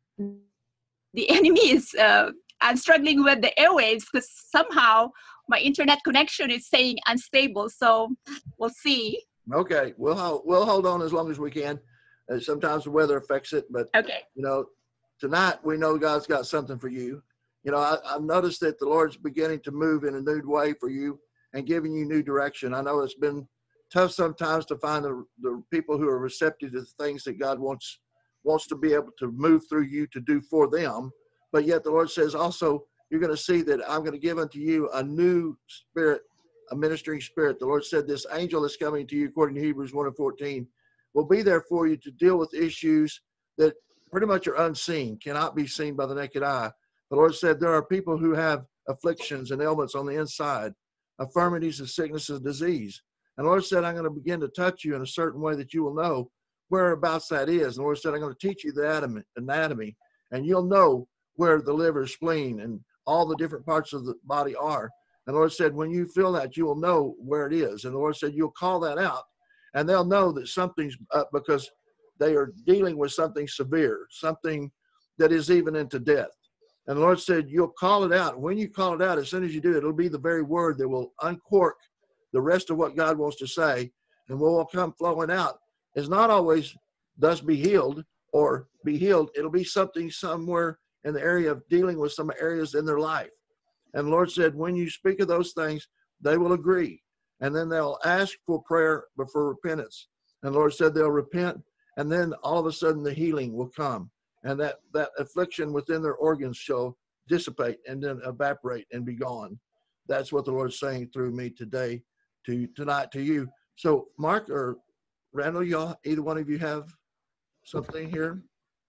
the enemy is. Uh, I'm struggling with the airwaves because somehow my internet connection is saying unstable. So we'll see. Okay, we'll hold, we'll hold on as long as we can. Uh, sometimes the weather affects it, but Okay. you know, tonight we know God's got something for you. You know, I, I've noticed that the Lord's beginning to move in a new way for you and giving you new direction. I know it's been tough sometimes to find the, the people who are receptive to the things that God wants wants to be able to move through you to do for them. But yet the Lord says also, you're going to see that I'm going to give unto you a new spirit, a ministering spirit. The Lord said this angel is coming to you, according to Hebrews one and fourteen, will be there for you to deal with issues that pretty much are unseen, cannot be seen by the naked eye. The Lord said there are people who have afflictions and ailments on the inside, infirmities and sicknesses and disease. And the Lord said, I'm going to begin to touch you in a certain way that you will know whereabouts that is. And the Lord said, I'm going to teach you the anatomy, and you'll know where the liver, spleen, and all the different parts of the body are. And the Lord said, when you feel that, you will know where it is. And the Lord said, you'll call that out, and they'll know that something's up because they are dealing with something severe, something that is even into death. And the Lord said, you'll call it out. When you call it out, as soon as you do, it'll be the very word that will uncork the rest of what God wants to say, and what will come flowing out is not always thus be healed or be healed. It'll be something somewhere in the area of dealing with some areas in their life. And the Lord said, when you speak of those things, they will agree. And then they'll ask for prayer before repentance. And the Lord said they'll repent, and then all of a sudden the healing will come. And that, that affliction within their organs shall dissipate and then evaporate and be gone. That's what the Lord's saying through me today, to tonight to you. So Mark or Randall, y'all, either one of you have something here?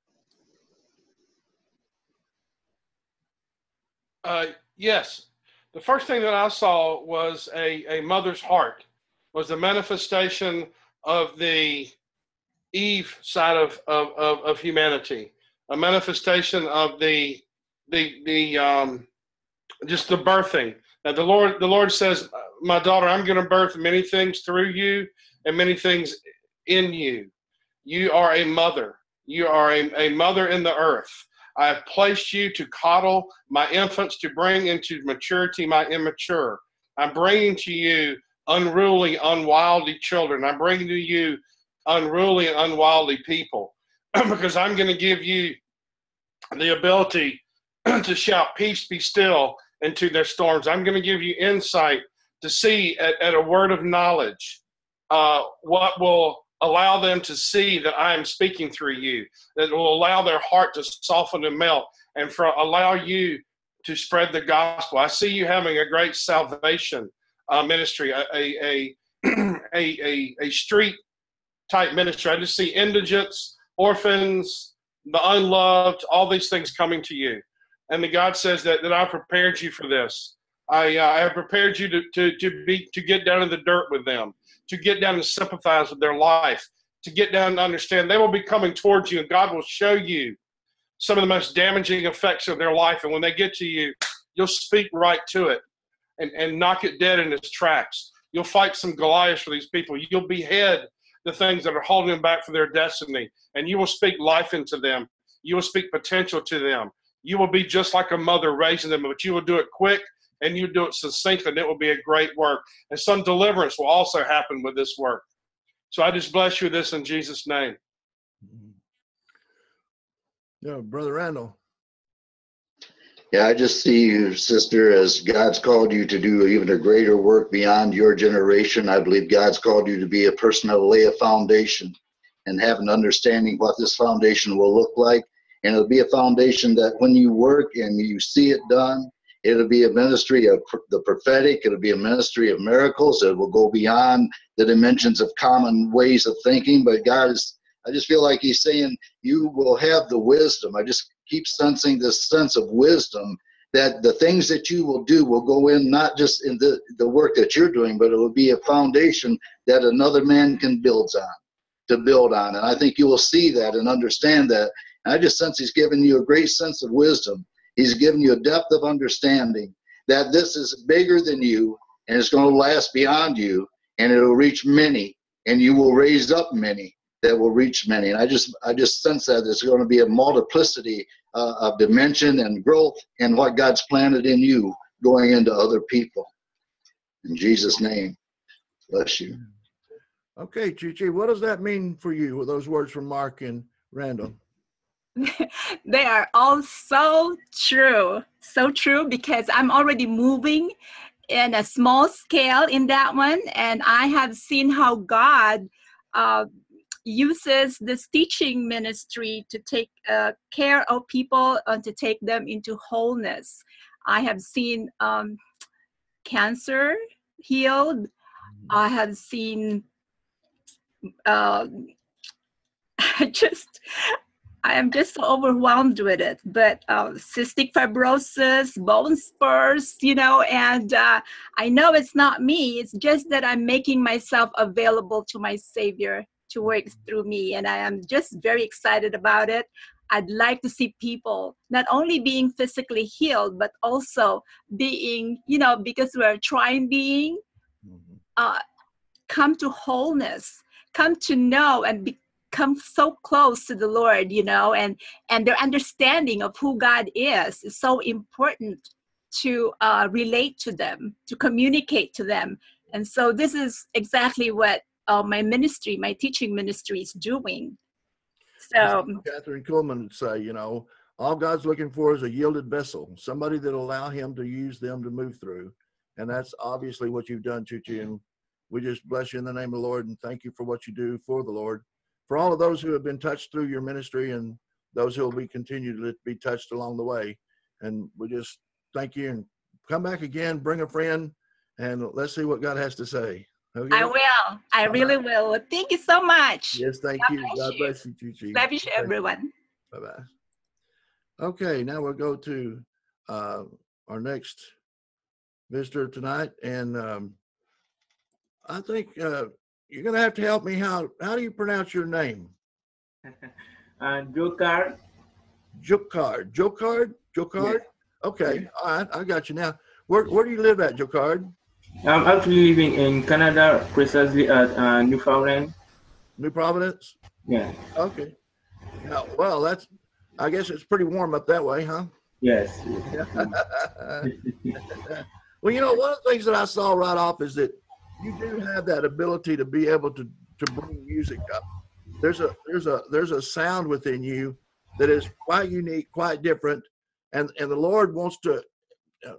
Uh, yes. The first thing that I saw was a, a mother's heart, was the manifestation of the Eve side of, of, of, of humanity, a manifestation of the, the, the, um, just the birthing. Now the Lord, the Lord says, my daughter, I'm going to birth many things through you and many things in you. You are a mother. You are a, a mother in the earth. I have placed you to coddle my infants, to bring into maturity my immature. I'm bringing to you unruly, unwieldy children. I'm bringing to you unruly and unwieldy people because I'm going to give you the ability to shout, peace be still, into their storms. I'm going to give you insight to see at, at a word of knowledge uh, what will allow them to see that I am speaking through you, that will allow their heart to soften and melt, and for allow you to spread the gospel. I see you having a great salvation uh, ministry, a a, a a a street type ministry. I just see indigents, orphans, the unloved, all these things coming to you. And the God says that that I prepared you for this. I uh, I have prepared you to to to be to get down in the dirt with them, to get down and sympathize with their life, to get down and understand. They will be coming towards you, and God will show you some of the most damaging effects of their life. And when they get to you, you'll speak right to it and, and knock it dead in its tracks. You'll fight some Goliaths for these people. You'll behead the things that are holding them back for their destiny, and you will speak life into them. You will speak potential to them. You will be just like a mother raising them, but you will do it quick, and you do it succinctly, and it will be a great work. And some deliverance will also happen with this work. So I just bless you with this in Jesus' name. Yeah, Brother Randall. Yeah, I just see you, sister, as God's called you to do even a greater work beyond your generation. I believe God's called you to be a person that will lay a foundation and have an understanding what this foundation will look like. And it'll be a foundation that when you work and you see it done, it'll be a ministry of the prophetic. It'll be a ministry of miracles. It will go beyond the dimensions of common ways of thinking. But God is, I just feel like he's saying you will have the wisdom. I just keep sensing this sense of wisdom that the things that you will do will go in not just in the, the work that you're doing, but it will be a foundation that another man can build on, to build on. And I think you will see that and understand that. And I just sense he's given you a great sense of wisdom. He's given you a depth of understanding that this is bigger than you, and it's going to last beyond you, and it will reach many, and you will raise up many. that will reach many. And I just I just sense that there's going to be a multiplicity uh, of dimension and growth in what God's planted in you going into other people. In Jesus' name, bless you. Okay, Chi-Chi, what does that mean for you with those words from Mark and Randall? They are all so true, so true, because I'm already moving in a small scale in that one, and I have seen how God uh, uses this teaching ministry to take uh, care of people and to take them into wholeness. I have seen um, cancer healed. I have seen uh, I just I am just so overwhelmed with it. But uh, cystic fibrosis, bone spurs, you know, and uh, I know it's not me. It's just that I'm making myself available to my Savior to work through me. And I am just very excited about it. I'd like to see people not only being physically healed, but also being, you know, because we're a triune being, uh, come to wholeness, come to know and be come so close to the Lord, you know, and and their understanding of who God is is so important to uh, relate to them, to communicate to them. And so this is exactly what uh, my ministry, my teaching ministry is doing. So Catherine Kuhlman would say, you know, all God's looking for is a yielded vessel, somebody that'll allow him to use them to move through. And that's obviously what you've done, Chi-Chi. And we just bless you in the name of the Lord and thank you for what you do for the Lord. For all of those who have been touched through your ministry and those who will be continued to be touched along the way. And we just thank you and come back again, bring a friend, and let's see what God has to say. Okay? I will. I really will. Thank you so much. Yes, thank God you. bless God you. bless you, Chi-Chi. God bless you, everyone. Bye-bye. Okay, now we'll go to uh, our next visitor tonight. And um, I think uh, you're going to have to help me. How how do you pronounce your name? uh, Jokard. Jokard. Jokard? Jokard? Yes. Okay, Yes. all right, I got you now. Where, where do you live at, Jokard? I'm actually living in Canada, precisely at uh, Newfoundland. New Providence? Yeah. Okay. Yeah, well, that's, I guess it's pretty warm up that way, huh? Yes. Well, you know, one of the things that I saw right off is that you do have that ability to be able to, to bring music up. There's a there's a there's a sound within you that is quite unique, quite different, and and the Lord wants to uh,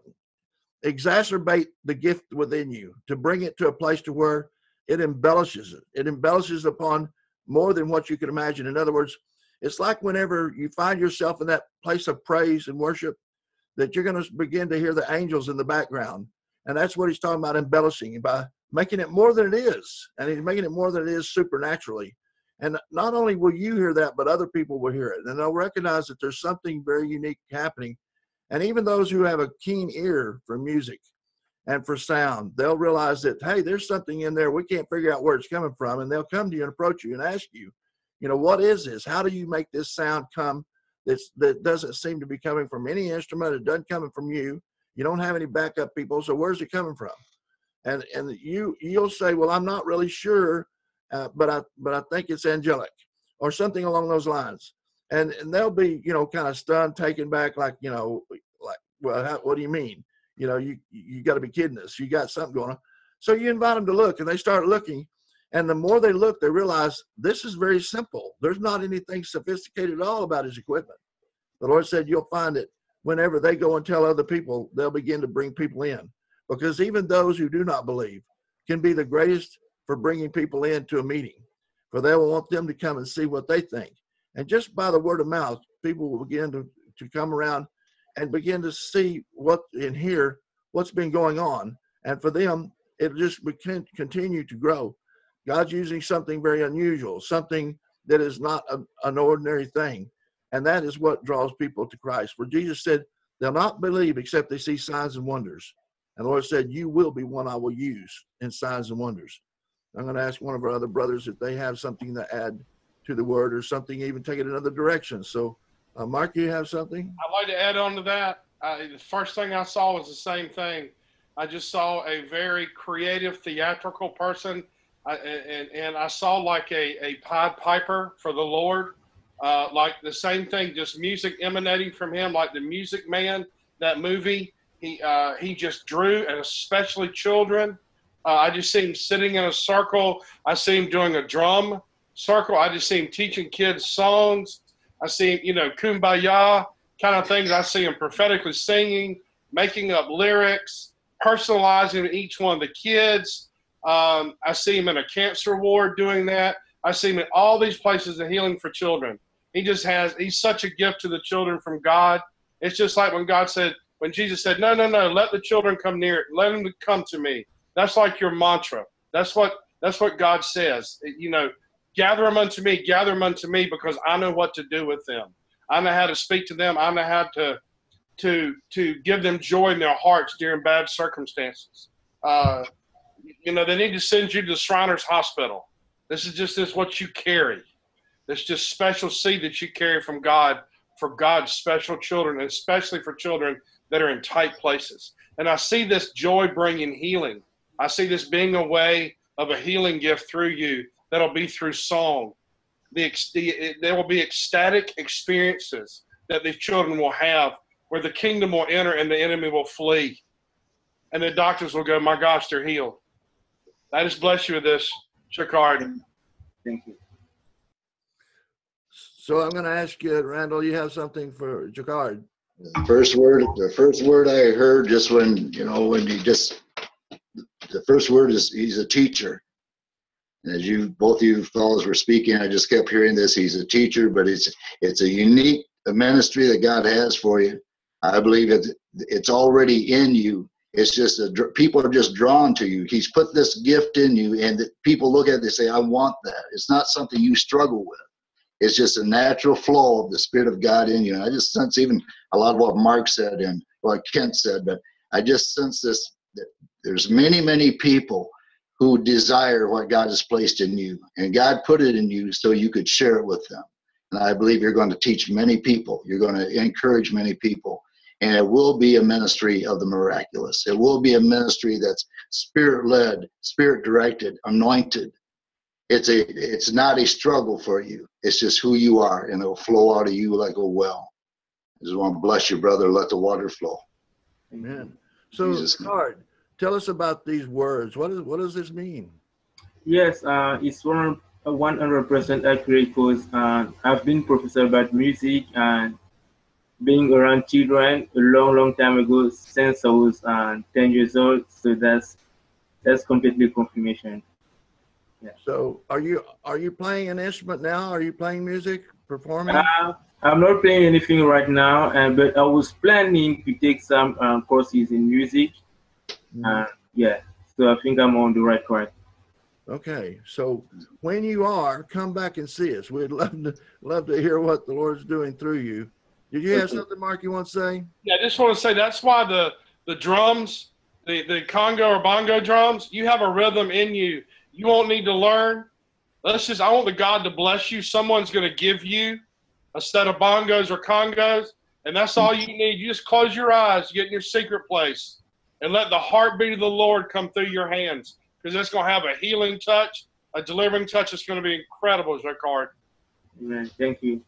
exacerbate the gift within you, to bring it to a place to where it embellishes it. It embellishes upon more than what you can imagine. In other words, it's like whenever you find yourself in that place of praise and worship, that you're going to begin to hear the angels in the background. And that's what he's talking about, embellishing, by making it more than it is. And he's making it more than it is supernaturally. And not only will you hear that, but other people will hear it. And they'll recognize that there's something very unique happening. And even those who have a keen ear for music and for sound, they'll realize that, hey, there's something in there. We can't figure out where it's coming from. And they'll come to you and approach you and ask you, you know, what is this? How do you make this sound come that's, that doesn't seem to be coming from any instrument? It doesn't come from you. You don't have any backup people. So where's it coming from? And and you, you'll say, well, I'm not really sure, uh, but I but I think it's angelic or something along those lines. And, and they'll be, you know, kind of stunned, taken back, like, you know, like, well, how, what do you mean? You know, you you got to be kidding us. You got something going on. So you invite them to look, and they start looking. And the more they look, they realize this is very simple. There's not anything sophisticated at all about his equipment. The Lord said you'll find it whenever they go and tell other people, they'll begin to bring people in. Because even those who do not believe can be the greatest for bringing people into a meeting. For they will want them to come and see what they think. And just by the word of mouth, people will begin to, to come around and begin to see what and hear what's been going on. And for them, it'll just begin, continue to grow. God's using something very unusual, something that is not a, an ordinary thing. And that is what draws people to Christ. For Jesus said, they'll not believe except they see signs and wonders. And the Lord said, you will be one I will use in signs and wonders. I'm going to ask one of our other brothers if they have something to add to the word or something, even take it another direction. So, uh, Mark, you have something? I'd like to add on to that. Uh, the first thing I saw was the same thing. I just saw a very creative, theatrical person I, and and I saw like a a Pied Piper for the Lord, uh, like the same thing, just music emanating from him, like the Music Man, that movie. He uh, he just drew, and especially children. Uh, I just see him sitting in a circle. I see him doing a drum circle. I just see him teaching kids songs. I see him, you know, kumbaya kind of things. I see him prophetically singing, making up lyrics, personalizing each one of the kids. Um, I see him in a cancer ward doing that. I see him in all these places of healing for children. He just has, he's such a gift to the children from God. It's just like when God said, when Jesus said, no, no, no, let the children come near, let them come to me. That's like your mantra. That's what, that's what God says. You know, gather them unto me, gather them unto me, because I know what to do with them. I know how to speak to them. I know how to, to, to give them joy in their hearts during bad circumstances. Uh, you know, they need to send you to the Shriners Hospital. This is just this what you carry. This just special seed that you carry from God for God's special children, and especially for children that are in tight places. And I see this joy bringing healing. I see this being a way of a healing gift through you that'll be through song. The, the, there will be ecstatic experiences that these children will have where the kingdom will enter and the enemy will flee. And the doctors will go, my gosh, they're healed. I just bless you with this, Shakard. Thank you. So I'm going to ask you, Randall, you have something for Jacquard. First word, the first word I heard just when, you know, when you just, the first word is he's a teacher. And as you, both of you fellows were speaking, I just kept hearing this. He's a teacher, but it's, it's a unique ministry that God has for you. I believe it, it's already in you. It's just a, people are just drawn to you. He's put this gift in you, and that people look at it and say, I want that. It's not something you struggle with. It's just a natural flow of the Spirit of God in you. And I just sense even a lot of what Mark said and what Kent said, but I just sense this, that there's many, many people who desire what God has placed in you. And God put it in you so you could share it with them. And I believe you're going to teach many people. You're going to encourage many people. And it will be a ministry of the miraculous. It will be a ministry that's Spirit-led, Spirit-directed, anointed. It's a, it's not a struggle for you. It's just who you are, and it'll flow out of you like a well. I just want to bless you, brother. Let the water flow. Amen. So, Card, tell us about these words. What is, what does this mean? Yes, uh, it's one hundred percent accurate, because uh, I've been professor about music and being around children a long, long time ago, since I was uh, ten years old. So that's that's completely confirmation. Yeah. So, are you are you playing an instrument now? Are you playing music, performing? Uh, I'm not playing anything right now, uh, but I was planning to take some uh, courses in music. Mm-hmm. uh, yeah, so I think I'm on the right track. Okay, so when you are, come back and see us. We'd love to love to hear what the Lord's doing through you. Did you have okay. something, Mark, you want to say? Yeah, I just want to say that's why the the drums, the the congo or bongo drums, you have a rhythm in you. You won't need to learn. Let's just, I want the God to bless you. Someone's going to give you a set of bongos or congos, and that's all you need. You just close your eyes, get in your secret place, and let the heartbeat of the Lord come through your hands, because it's going to have a healing touch, a delivering touch. It's going to be incredible, Jacquard. Amen. Thank you.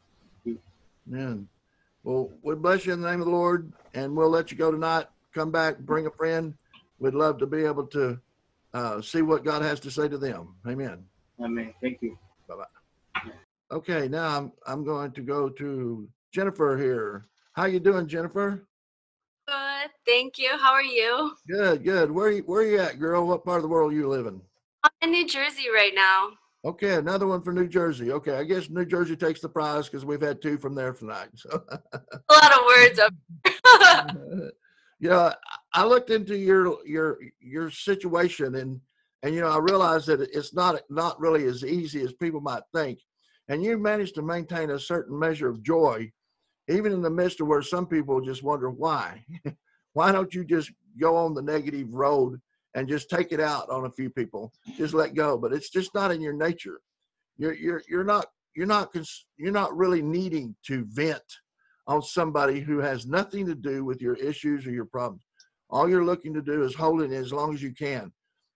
Amen. Well, we bless you in the name of the Lord, and we'll let you go tonight. Come back, bring a friend. We'd love to be able to Uh, see what God has to say to them. Amen. Amen. Thank you. Bye-bye. Okay, now I'm I'm going to go to Jennifer here. How you doing, Jennifer? Good, thank you. How are you? Good, good. Where you where you at, girl? What part of the world are you living? I'm in New Jersey right now. Okay, another one for New Jersey. Okay, I guess New Jersey takes the prize because we've had two from there tonight. So a lot of words up. Yeah, I looked into your your your situation, and and you know I realized that it's not not really as easy as people might think, and you managed to maintain a certain measure of joy, even in the midst of where some people just wonder why. Why don't you just go on the negative road and just take it out on a few people? Just let go. But it's just not in your nature. You're you're you're not you're not you're not really needing to vent on somebody who has nothing to do with your issues or your problems. All you're looking to do is hold it as long as you can.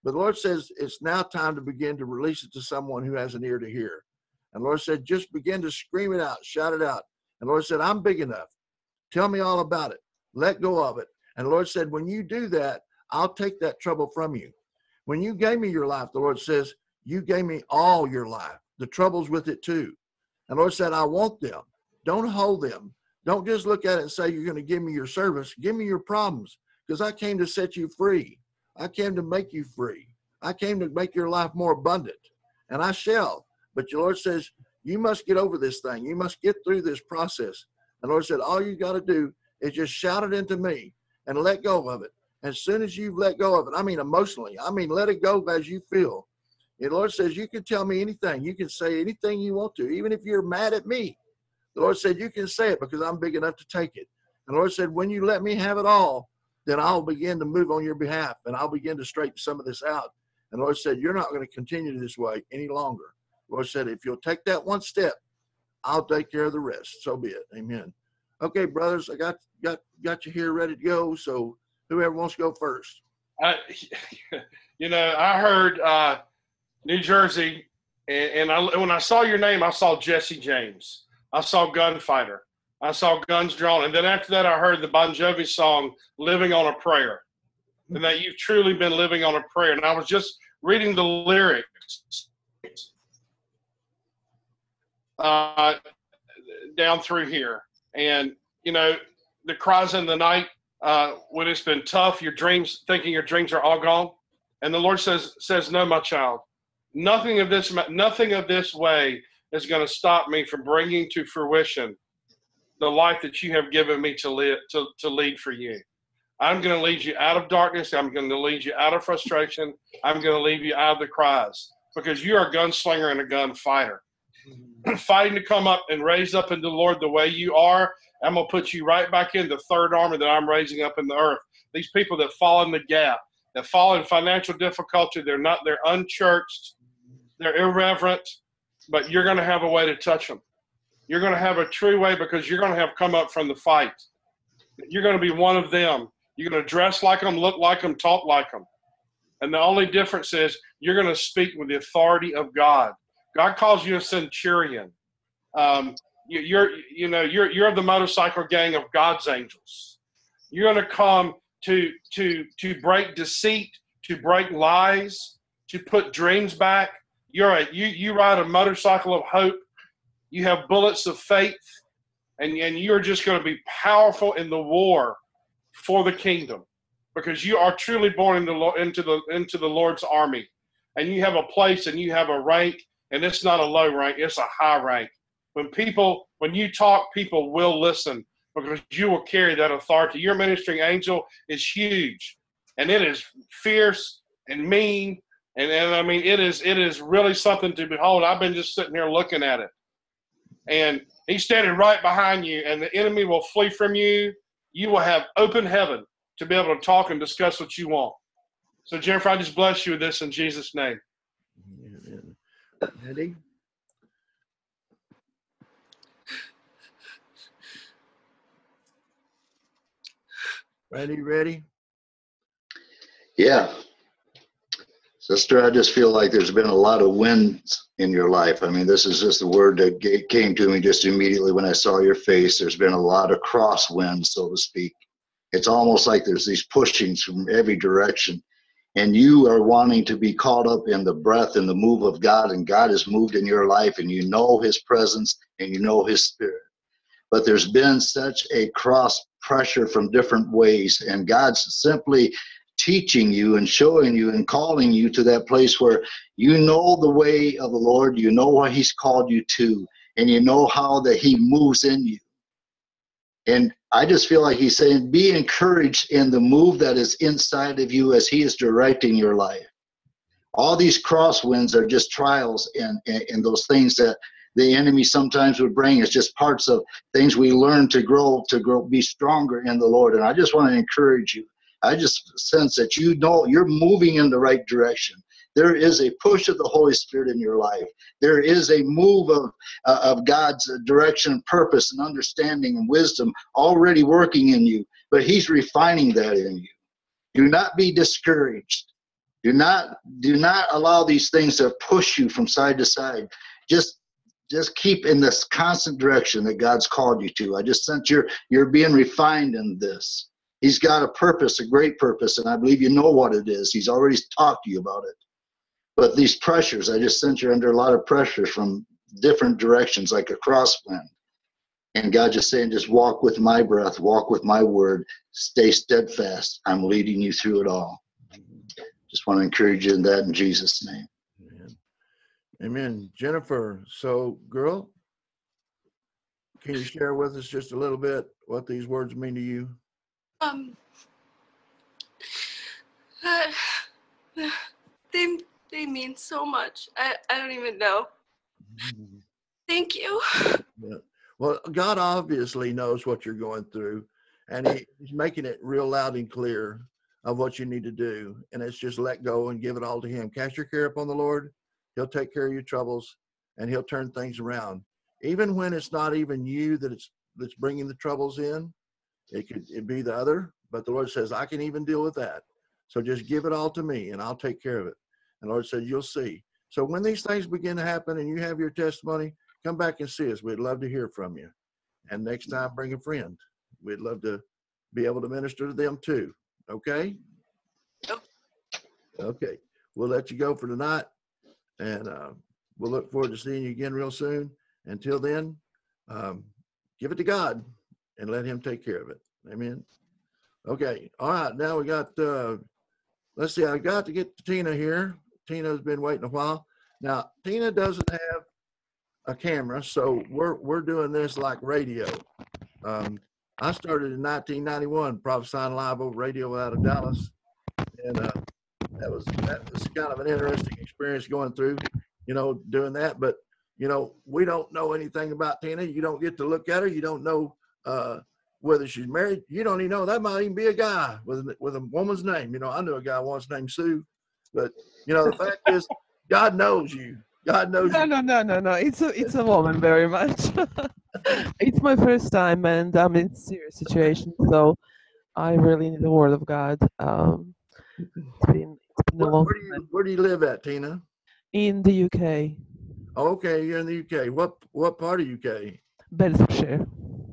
But the Lord says it's now time to begin to release it to someone who has an ear to hear. And the Lord said, just begin to scream it out, shout it out. And the Lord said, I'm big enough. Tell me all about it. Let go of it. And the Lord said, when you do that, I'll take that trouble from you. When you gave me your life, the Lord says, you gave me all your life, the troubles with it too. And the Lord said, I want them. Don't hold them. Don't just look at it and say, you're going to give me your service. Give me your problems, because I came to set you free. I came to make you free. I came to make your life more abundant, and I shall. But your Lord says, you must get over this thing. You must get through this process. And the Lord said, all you got to do is just shout it into me and let go of it. As soon as you've let go of it, I mean emotionally, I mean let it go as you feel. And the Lord says, you can tell me anything. You can say anything you want to, even if you're mad at me. The Lord said, you can say it because I'm big enough to take it. And the Lord said, when you let me have it all, then I'll begin to move on your behalf, and I'll begin to straighten some of this out. And the Lord said, you're not going to continue this way any longer. The Lord said, if you'll take that one step, I'll take care of the rest. So be it. Amen. Okay, brothers, I got got got you here ready to go. So whoever wants to go first. I, you know, I heard uh, New Jersey, and, and I, when I saw your name, I saw Jesse James. I saw Gunfighter. I saw Guns Drawn. And then after that, I heard the Bon Jovi song, Living on a Prayer. And that you've truly been living on a prayer. And I was just reading the lyrics uh, down through here. And, you know, the cries in the night, uh, when it's been tough, your dreams, thinking your dreams are all gone. And the Lord says, says, no, my child, nothing of this, nothing of this way is going to stop me from bringing to fruition the life that you have given me to live, to, to lead for you. I'm going to lead you out of darkness. I'm going to lead you out of frustration. I'm going to lead you out of the cries, because you are a gunslinger and a gunfighter. Fighting to come up and raise up into the Lord the way you are, I'm going to put you right back in the third army that I'm raising up in the earth. These people that fall in the gap, that fall in financial difficulty, they're not, they're unchurched, they're irreverent, but you're going to have a way to touch them. You're going to have a true way, because you're going to have come up from the fight. You're going to be one of them. You're going to dress like them, look like them, talk like them. And the only difference is you're going to speak with the authority of God. God calls you a centurion. Um, you, you're, you know, you're, you're the motorcycle gang of God's angels. You're going to come to, to, to break deceit, to break lies, to put dreams back. You're a, you, you ride a motorcycle of hope. You have bullets of faith, and, and you're just going to be powerful in the war for the kingdom, because you are truly born into, into, the, into the Lord's army, and you have a place and you have a rank, and it's not a low rank, it's a high rank. When people, when you talk, people will listen, because you will carry that authority. Your ministering angel is huge, and it is fierce and mean, and, and I mean, it is, it is really something to behold. I've been just sitting here looking at it. And he's standing right behind you, and the enemy will flee from you. You will have open heaven to be able to talk and discuss what you want. So, Jennifer, I just bless you with this in Jesus' name. Amen. Eddie? Ready, ready? Yeah. Sister, I just feel like there's been a lot of wins in your life. I mean, this is just the word that came to me just immediately when I saw your face. There's been a lot of crosswinds, so to speak. It's almost like there's these pushings from every direction. And you are wanting to be caught up in the breath and the move of God, and God has moved in your life, and you know his presence and you know his spirit. But there's been such a cross pressure from different ways, and God's simply teaching you and showing you and calling you to that place where you know the way of the Lord, you know what he's called you to, and you know how that he moves in you. And I just feel like he's saying, be encouraged in the move that is inside of you as he is directing your life. All these crosswinds are just trials, and, and, and those things that the enemy sometimes would bring is just parts of things we learn to grow, to grow, be stronger in the Lord. And I just want to encourage you. I just sense that you know you're moving in the right direction. There is a push of the Holy Spirit in your life. There is a move of, uh, of God's direction, purpose, and understanding and wisdom already working in you, but he's refining that in you. Do not be discouraged. Do not do not allow these things to push you from side to side. Just just keep in this constant direction that God's called you to. I just sense you're you're being refined in this. He's got a purpose, a great purpose, and I believe you know what it is. He's already talked to you about it. But these pressures, I just sense you're under a lot of pressure from different directions, like a crosswind. And God just saying, just walk with my breath, walk with my word, stay steadfast. I'm leading you through it all. Just want to encourage you in that in Jesus' name. Amen. Amen. Jennifer, so girl, can you share with us just a little bit what these words mean to you? Um, uh, they they mean so much. I, I don't even know. Thank you. Yeah. Well, God obviously knows what you're going through, and he, he's making it real loud and clear of what you need to do. And it's just let go and give it all to him. Cast your care upon the Lord. He'll take care of your troubles, and he'll turn things around. Even when it's not even you that it's that's bringing the troubles in, it could it be the other. But the Lord says, I can even deal with that. So just give it all to me, and I'll take care of it. And the Lord said, you'll see. So when these things begin to happen and you have your testimony, come back and see us. We'd love to hear from you. And next time, bring a friend. We'd love to be able to minister to them too. Okay? Okay. We'll let you go for tonight. And uh, we'll look forward to seeing you again real soon. Until then, um, give it to God and let him take care of it. Amen. Okay. All right. Now we got, uh, let's see, I got to get to Tina here. Tina's been waiting a while. Now, Tina doesn't have a camera, so we're we're doing this like radio. Um, I started in nineteen ninety-one, prophesying live over radio out of Dallas, and uh, that was that was kind of an interesting experience going through, you know, doing that. But you know, we don't know anything about Tina. You don't get to look at her. You don't know uh, whether she's married. You don't even know that might even be a guy with with a woman's name. You know, I knew a guy once named Sue, but you know, the fact is, God knows you. God knows No, you. no, no, no, no. It's a, it's a woman, very much. It's my first time, and I'm in a serious situation, so I really need the word of God. Um, it's been, it's been a Where, long where do you time. where do you live at, Tina? In the U K, Okay, you're in the U K. What what part of U K? Bedfordshire.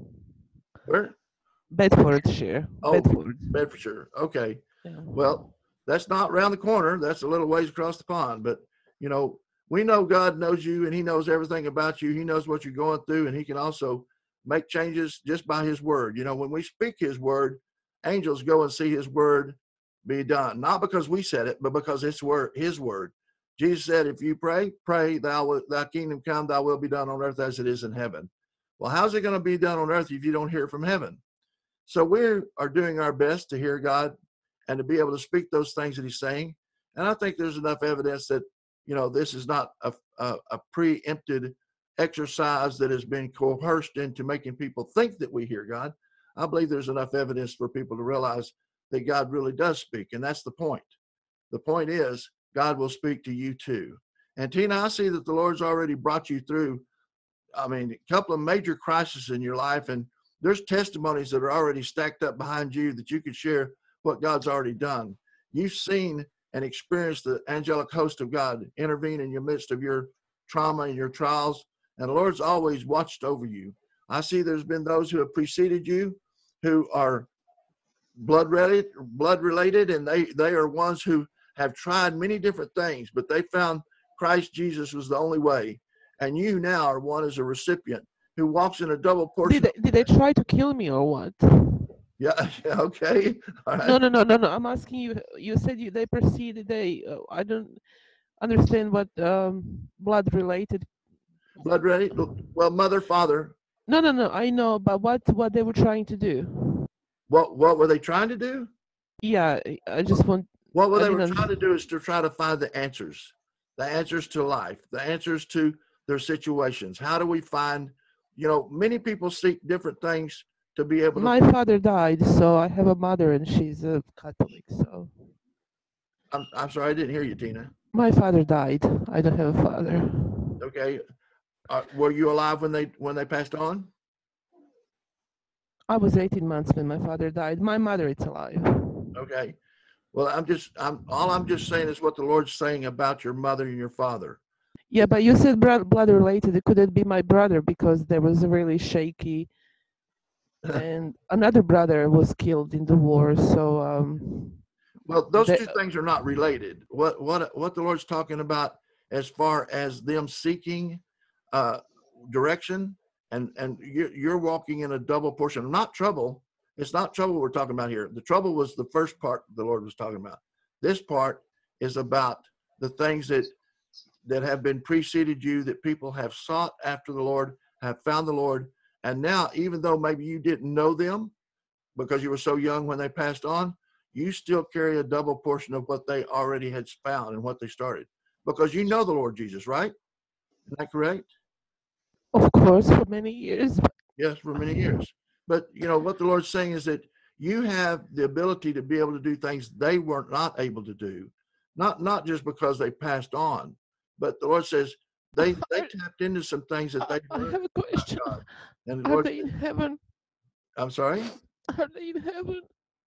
Where? Bedfordshire. Oh, Bedford. Bedfordshire. Okay. Yeah. Well, that's not around the corner. That's a little ways across the pond. But you know, we know God knows you, and he knows everything about you. He knows what you're going through, and he can also make changes just by his word. You know, when we speak his word, angels go and see his word be done. Not because we said it, but because it's word, his word. Jesus said, if you pray, pray, thou will, thy kingdom come, thy will be done on earth as it is in heaven. Well, how's it going to be done on earth if you don't hear from heaven? So we are doing our best to hear God and to be able to speak those things that he's saying. And I think there's enough evidence that, you know, this is not a, a, a preempted exercise that has been coerced into making people think that we hear God. I believe there's enough evidence for people to realize that God really does speak. And that's the point. The point is, God will speak to you too. And Tina, I see that the Lord's already brought you through, I mean, a couple of major crises in your life. And there's testimonies that are already stacked up behind you that you could share what God's already done. You've seen and experienced the angelic host of God intervene in your midst of your trauma and your trials. And the Lord's always watched over you. I see there's been those who have preceded you who are blood related, blood related, and they, they are ones who have tried many different things, but they found Christ Jesus was the only way. And you now are one as a recipient who walks in a double portion. Did they, did they try to kill me or what? Yeah, yeah, okay. All right. No, no, no, no, no. I'm asking you. You said you they proceeded. They. Uh, I don't understand what um, blood related. Blood related. Well, mother, father. No, no, no. I know, but what what they were trying to do? What what were they trying to do? Yeah, I just want. What were I they were didn't trying to do is to try to find the answers, the answers to life, the answers to their situations. How do we find, you know, many people seek different things to be able to. My father died, so I have a mother, and she's a Catholic. So. I'm I'm sorry, I didn't hear you, Tina. My father died. I don't have a father. Okay. Uh, were you alive when they when they passed on? I was eighteen months when my father died. My mother is alive. Okay. Well, I'm just, I'm all I'm just saying is what the Lord's saying about your mother and your father. Yeah, but you said blood, blood related. It couldn't be my brother because there was a really shaky, and another brother was killed in the war. So, um, Well, those they, two things are not related. What what what the Lord's talking about as far as them seeking uh, direction, and and you're, you're walking in a double portion. Not trouble. It's not trouble we're talking about here. The trouble was the first part the Lord was talking about. This part is about the things that that have been preceded you, that people have sought after the Lord, have found the Lord, and now, even though maybe you didn't know them because you were so young when they passed on, you still carry a double portion of what they already had found and what they started, because you know the Lord Jesus, right? Isn't that correct? of course, for many years. Yes, for many years. But you know what the Lord's saying is that you have the ability to be able to do things they were not able to do, not not just because they passed on, but the Lord says they they tapped into some things that they I learned have a question. about God. And the Are Lord, they in heaven? I'm sorry, Are they in heaven?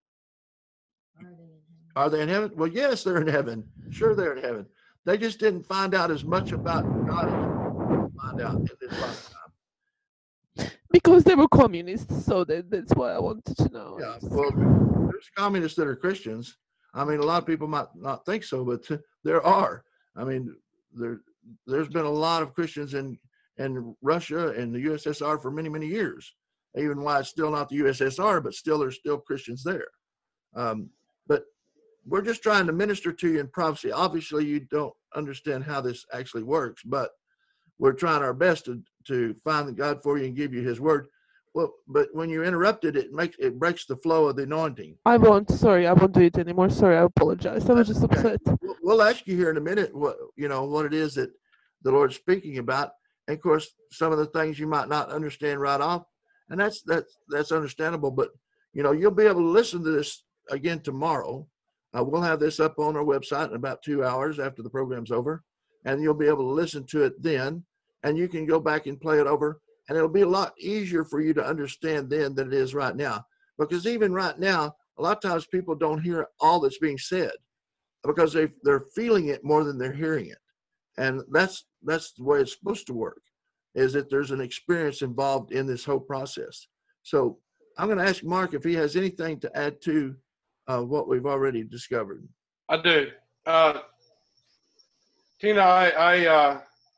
are they in heaven? Well, yes, they're in heaven. Sure, they're in heaven. They just didn't find out as much about God as they find out in this lifetime. Because they were communists, so that, that's why I wanted to know. Yeah, well, there's communists that are Christians. I mean, a lot of people might not think so, but there are. I mean, there there's been a lot of Christians in in Russia and the U S S R for many many years. Even why it's still not the U S S R, but still there's still Christians there. Um, but we're just trying to minister to you in prophecy. Obviously, you don't understand how this actually works, but we're trying our best to to find God for you and give you His word. Well, but when you interrupt it, it makes it breaks the flow of the anointing. I won't. Sorry, I won't do it anymore. Sorry, I apologize. I was just upset. We'll, we'll ask you here in a minute what you know what it is that the Lord's speaking about, and of course, some of the things you might not understand right off, and that's that's that's understandable. But you know, you'll be able to listen to this again tomorrow. Uh, we'll have this up on our website in about two hours after the program's over, and you'll be able to listen to it then, and you can go back and play it over. And it'll be a lot easier for you to understand then than it is right now. Because even right now, a lot of times people don't hear all that's being said because they they're feeling it more than they're hearing it. And that's that's the way it's supposed to work, is that there's an experience involved in this whole process. So I'm going to ask Mark if he has anything to add to uh, what we've already discovered. I do. Uh, Tina, I I, uh,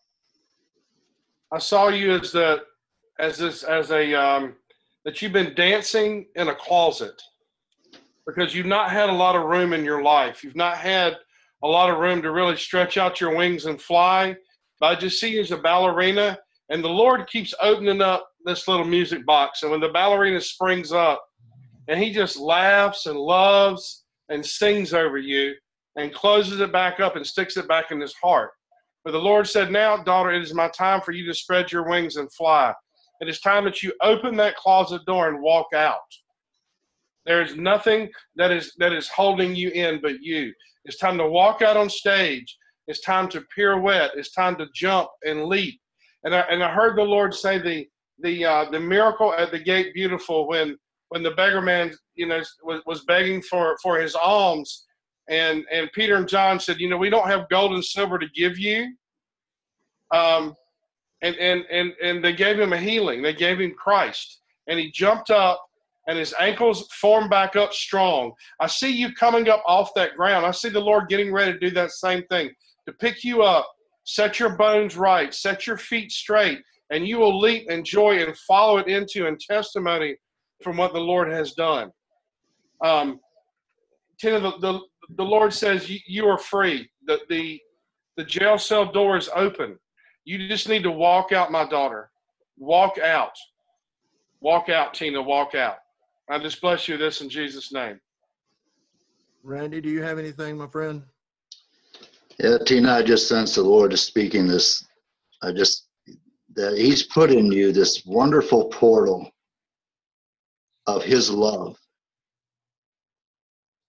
I saw you as the as this as a um, that you've been dancing in a closet because you've not had a lot of room in your life. You've not had a lot of room to really stretch out your wings and fly. But I just see you as a ballerina, and the Lord keeps opening up this little music box. And when the ballerina springs up, and He just laughs and loves and sings over you and closes it back up and sticks it back in His heart. But the Lord said, "Now, daughter, it is my time for you to spread your wings and fly. It is time that you open that closet door and walk out. There is nothing that is that is holding you in but you. It's time to walk out on stage. It's time to pirouette. It's time to jump and leap." And I and I heard the Lord say the the uh, the miracle at the gate beautiful when when the beggar man you know was, was begging for, for his alms, and and Peter and John said, you know, we don't have gold and silver to give you. Um. And, and and and they gave him a healing. They gave him Christ. And he jumped up, and his ankles formed back up strong. I see you coming up off that ground. I see the Lord getting ready to do that same thing, to pick you up, set your bones right, set your feet straight, and you will leap in joy and follow it into in testimony from what the Lord has done. Um, Tina, the, the, the Lord says you, you are free. The, the, the jail cell door is open. You just need to walk out, my daughter. Walk out. Walk out, Tina. Walk out. I just bless you this in Jesus' name. Randy, do you have anything, my friend? Yeah, Tina, I just sense the Lord is speaking this. I just, that He's put in you this wonderful portal of His love.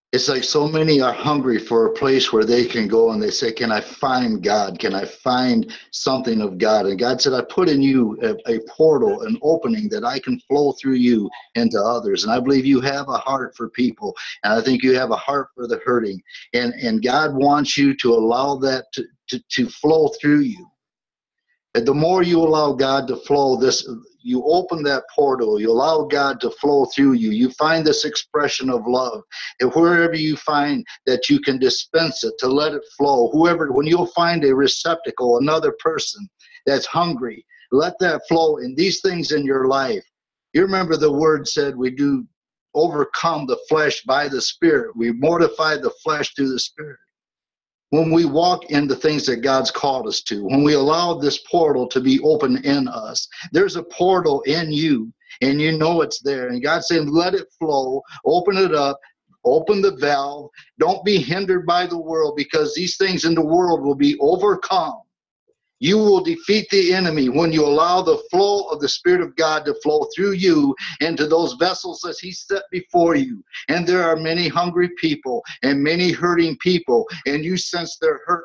It's like so many are hungry for a place where they can go and they say, can I find God? Can I find something of God? And God said, I put in you a, a portal, an opening that I can flow through you into others. And I believe you have a heart for people. And I think you have a heart for the hurting. And, and God wants you to allow that to, to, to flow through you. And the more you allow God to flow, this, you open that portal, you allow God to flow through you, you find this expression of love. And wherever you find that you can dispense it, to let it flow, whoever, when you'll find a receptacle, another person that's hungry, let that flow in these things in your life. You remember the word said we do overcome the flesh by the Spirit. We mortify the flesh through the Spirit. When we walk in the things that God's called us to, when we allow this portal to be open in us, there's a portal in you, and you know it's there. And God's saying, let it flow, open it up, open the valve. Don't be hindered by the world, because these things in the world will be overcome. You will defeat the enemy when you allow the flow of the Spirit of God to flow through you into those vessels that He set before you. And there are many hungry people and many hurting people, and you sense their hurt.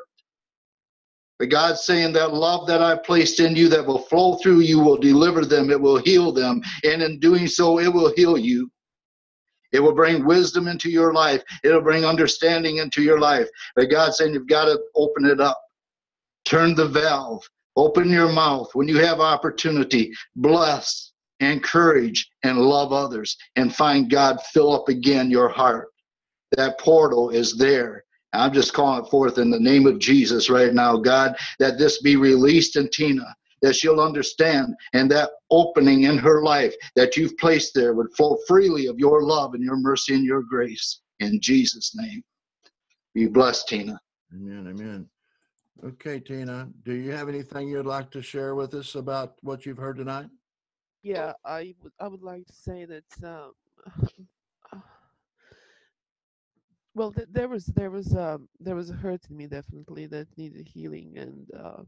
But God's saying that love that I placed in you that will flow through you will deliver them, it will heal them, and in doing so, it will heal you. It will bring wisdom into your life. It'll bring understanding into your life. But God's saying you've got to open it up. Turn the valve, open your mouth when you have opportunity, bless, encourage, and love others, and find God fill up again your heart. That portal is there. I'm just calling it forth in the name of Jesus right now, God, that this be released in Tina, that she'll understand, and that opening in her life that you've placed there would flow freely of your love and your mercy and your grace. In Jesus' name, be blessed, Tina. Amen, amen. Okay, Tina, do you have anything you'd like to share with us about what you've heard tonight? Yeah, I would I would like to say that um, well, th- there was there was um, there was a hurt in me definitely that needed healing, and uh,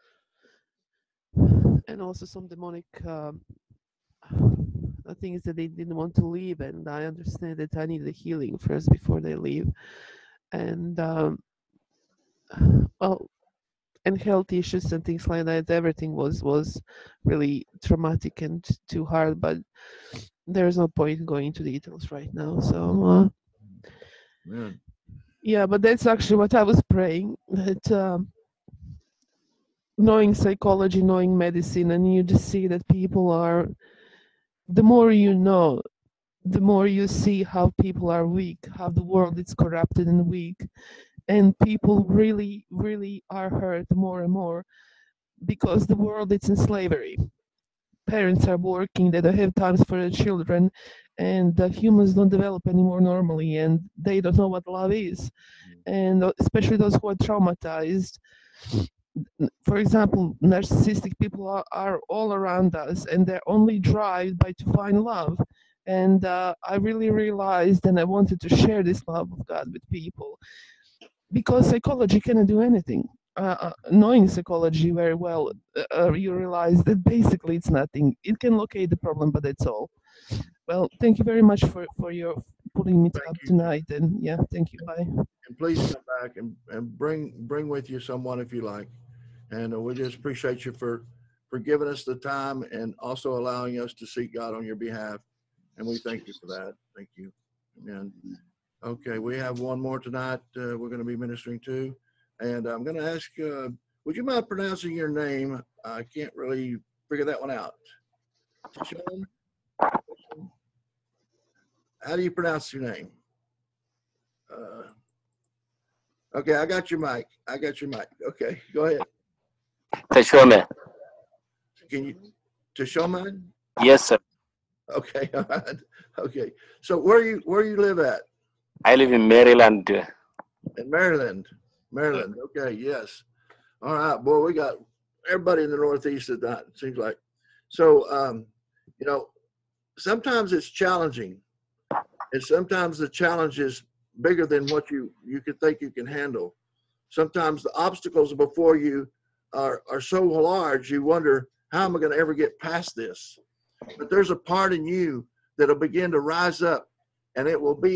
and also some demonic um, things that they didn't want to leave, and I understand that I needed healing first before they leave, and um, well, and health issues and things like that. Everything was was really traumatic and too hard, but there's no point going into details right now. So uh, Yeah. yeah, but that's actually what I was praying, that um, knowing psychology, knowing medicine, and you just see that people are, the more you know, the more you see how people are weak, how the world is corrupted and weak, and people really, really are hurt more and more because the world is in slavery. Parents are working, they don't have times for their children, and the humans don't develop anymore normally, and they don't know what love is. And especially those who are traumatized. For example, narcissistic people are, are all around us, and they're only driven by to find love. And uh, I really realized, and I wanted to share this love of God with people, because psychology cannot do anything. Uh, uh, knowing psychology very well, uh, you realize that basically it's nothing. It can locate the problem, but that's all. Well, thank you very much for, for your putting me up tonight, and yeah, thank you. Bye. And please come back and, and bring bring with you someone if you like. And uh, we just appreciate you for, for giving us the time and also allowing us to seek God on your behalf. And we thank you for that. Thank you. Amen. Okay, we have one more tonight uh, we're going to be ministering to. And I'm going to ask, uh, would you mind pronouncing your name? I can't really figure that one out. Tishon? How do you pronounce your name? Uh, okay, I got your mic. I got your mic. Okay, go ahead. Tashome. Can you, Tishon? Yes, sir. Okay, all right. Okay, so where you where you live at? I live in Maryland. In Maryland. Maryland. Okay, yes. All right, boy, we got everybody in the Northeast at that, it seems like. So, um, you know, sometimes it's challenging, and sometimes the challenge is bigger than what you, you could think you can handle. Sometimes the obstacles before you are, are so large, you wonder, how am I going to ever get past this? But there's a part in you that'll begin to rise up, and it will be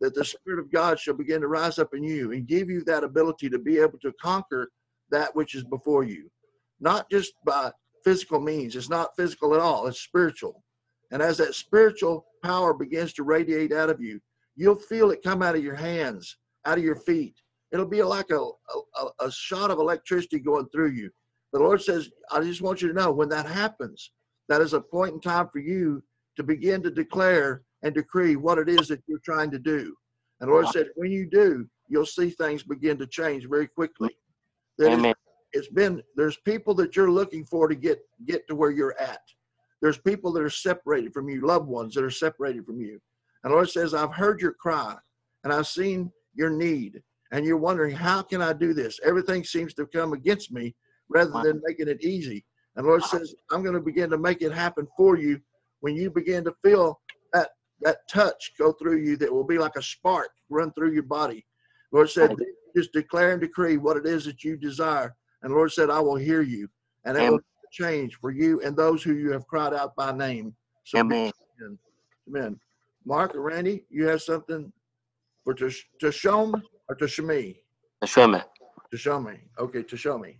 that the Spirit of God shall begin to rise up in you and give you that ability to be able to conquer that which is before you, not just by physical means. It's not physical at all. It's spiritual. And as that spiritual power begins to radiate out of you, you'll feel it come out of your hands, out of your feet. It'll be like a, a, a shot of electricity going through you. The Lord says, I just want you to know when that happens, that is a point in time for you to begin to declare and decree what it is that you're trying to do. And the Lord said, when you do, you'll see things begin to change very quickly. That Amen. It's been, there's people that you're looking for to get, get to where you're at. There's people that are separated from you, loved ones that are separated from you. And the Lord says, I've heard your cry and I've seen your need. And you're wondering, how can I do this? Everything seems to come against me rather than making it easy. And the Lord says, I'm going to begin to make it happen for you when you begin to feel that, that touch go through you that will be like a spark run through your body. The Lord said, just declare and decree what it is that you desire. And the Lord said, I will hear you. And it will change for you and those who you have cried out by name. So Amen. Amen. Mark or Randy, you have something for to, to show me or to show me? To show me. To show me. Okay, to show me.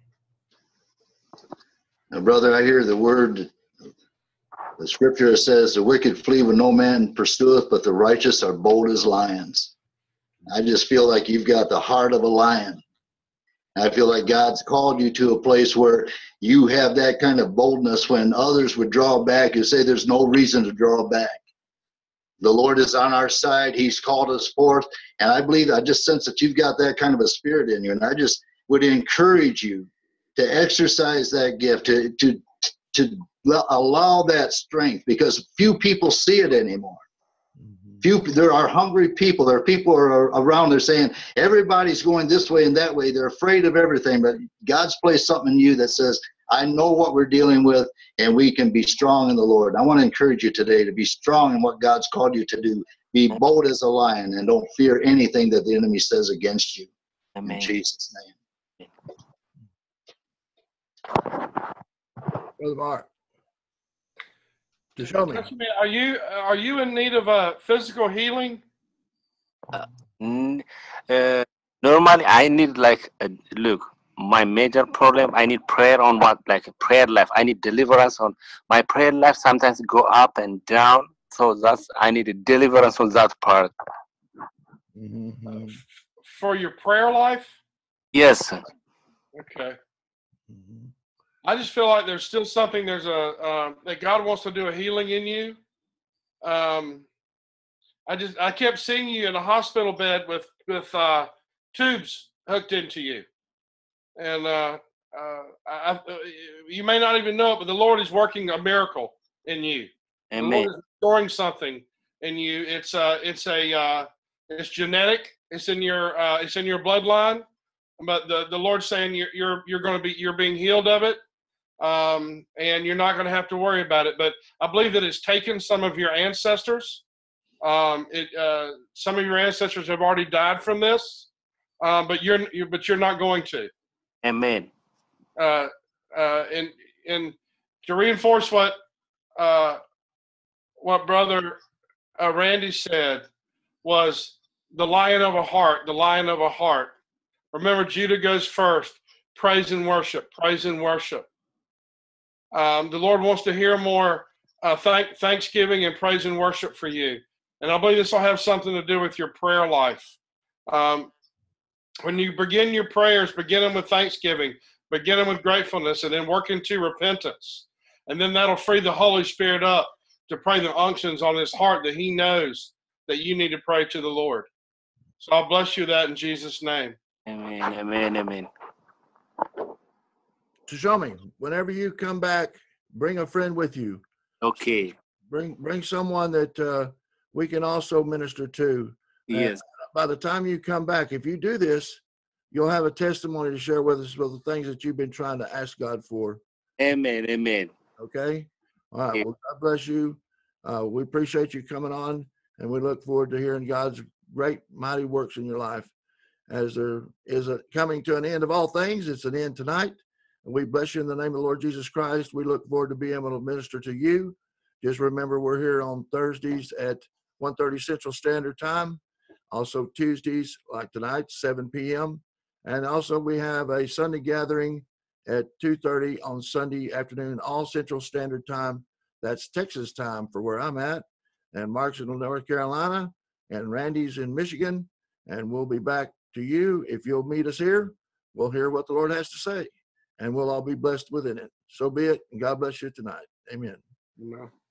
Now, brother, I hear the word, the scripture says, the wicked flee when no man pursueth, but the righteous are bold as lions. I just feel like you've got the heart of a lion. I feel like God's called you to a place where you have that kind of boldness when others would draw back. You say there's no reason to draw back. The Lord is on our side. He's called us forth. And I believe, I just sense that you've got that kind of a spirit in you. And I just would encourage you to exercise that gift, to, to, to allow that strength, because few people see it anymore. Few, there are hungry people. There are people are around. They're saying everybody's going this way and that way. They're afraid of everything. But God's placed something in you that says, I know what we're dealing with, and we can be strong in the Lord. I want to encourage you today to be strong in what God's called you to do. Be bold as a lion and don't fear anything that the enemy says against you. Amen. In Jesus' name. Brother Mark. To show me. Are you are you in need of a physical healing? Uh, uh, normally, I need like uh, look. My major problem, I need prayer on what like prayer life. I need deliverance on my prayer life. Sometimes go up and down. So that's I need a deliverance on that part. Mm-hmm. For your prayer life? Yes. Okay. Mm-hmm. I just feel like there's still something, there's a, uh, that God wants to do a healing in you. Um, I just, I kept seeing you in a hospital bed with, with, uh, tubes hooked into you. And, uh, uh, I, I, you may not even know it, but the Lord is working a miracle in you. Amen. The Lord is restoring something in you. It's, uh, it's a, uh, it's genetic. It's in your, uh, it's in your bloodline. But the, the Lord's saying you're, you're, you're going to be, you're being healed of it. Um, and you're not going to have to worry about it. But I believe that it's taken some of your ancestors. Um, it, uh, some of your ancestors have already died from this, um, but you're, you're, but you're not going to. Amen. Uh, uh, and and to reinforce what uh, what Brother uh, Randy said was the lion of a heart, the lion of a heart. Remember, Judah goes first. Praise and worship. Praise and worship. Um, the Lord wants to hear more uh, thank, thanksgiving and praise and worship for you. And I believe this will have something to do with your prayer life. Um, when you begin your prayers, begin them with thanksgiving, begin them with gratefulness, and then work into repentance. And then that'll free the Holy Spirit up to pray the unctions on his heart that he knows that you need to pray to the Lord. So I'll bless you that in Jesus' name. Amen, amen, amen. To show me, whenever you come back, bring a friend with you. Okay. Bring bring someone that uh, we can also minister to. Yes. Uh, by the time you come back, if you do this, you'll have a testimony to share with us with the things that you've been trying to ask God for. Amen, amen. Okay? All right. Well, God bless you. Uh, we appreciate you coming on, and we look forward to hearing God's great, mighty works in your life. As there is a coming to an end of all things, it's an end tonight. And we bless you in the name of the Lord Jesus Christ. We look forward to being able to minister to you. Just remember, we're here on Thursdays at one thirty Central Standard Time. Also Tuesdays, like tonight, seven p.m. And also we have a Sunday gathering at two thirty on Sunday afternoon, all Central Standard Time. That's Texas time for where I'm at. And Mark's in North Carolina, and Randy's in Michigan. And we'll be back to you. If you'll meet us here, we'll hear what the Lord has to say, and we'll all be blessed within it. So be it, and God bless you tonight. Amen. Amen.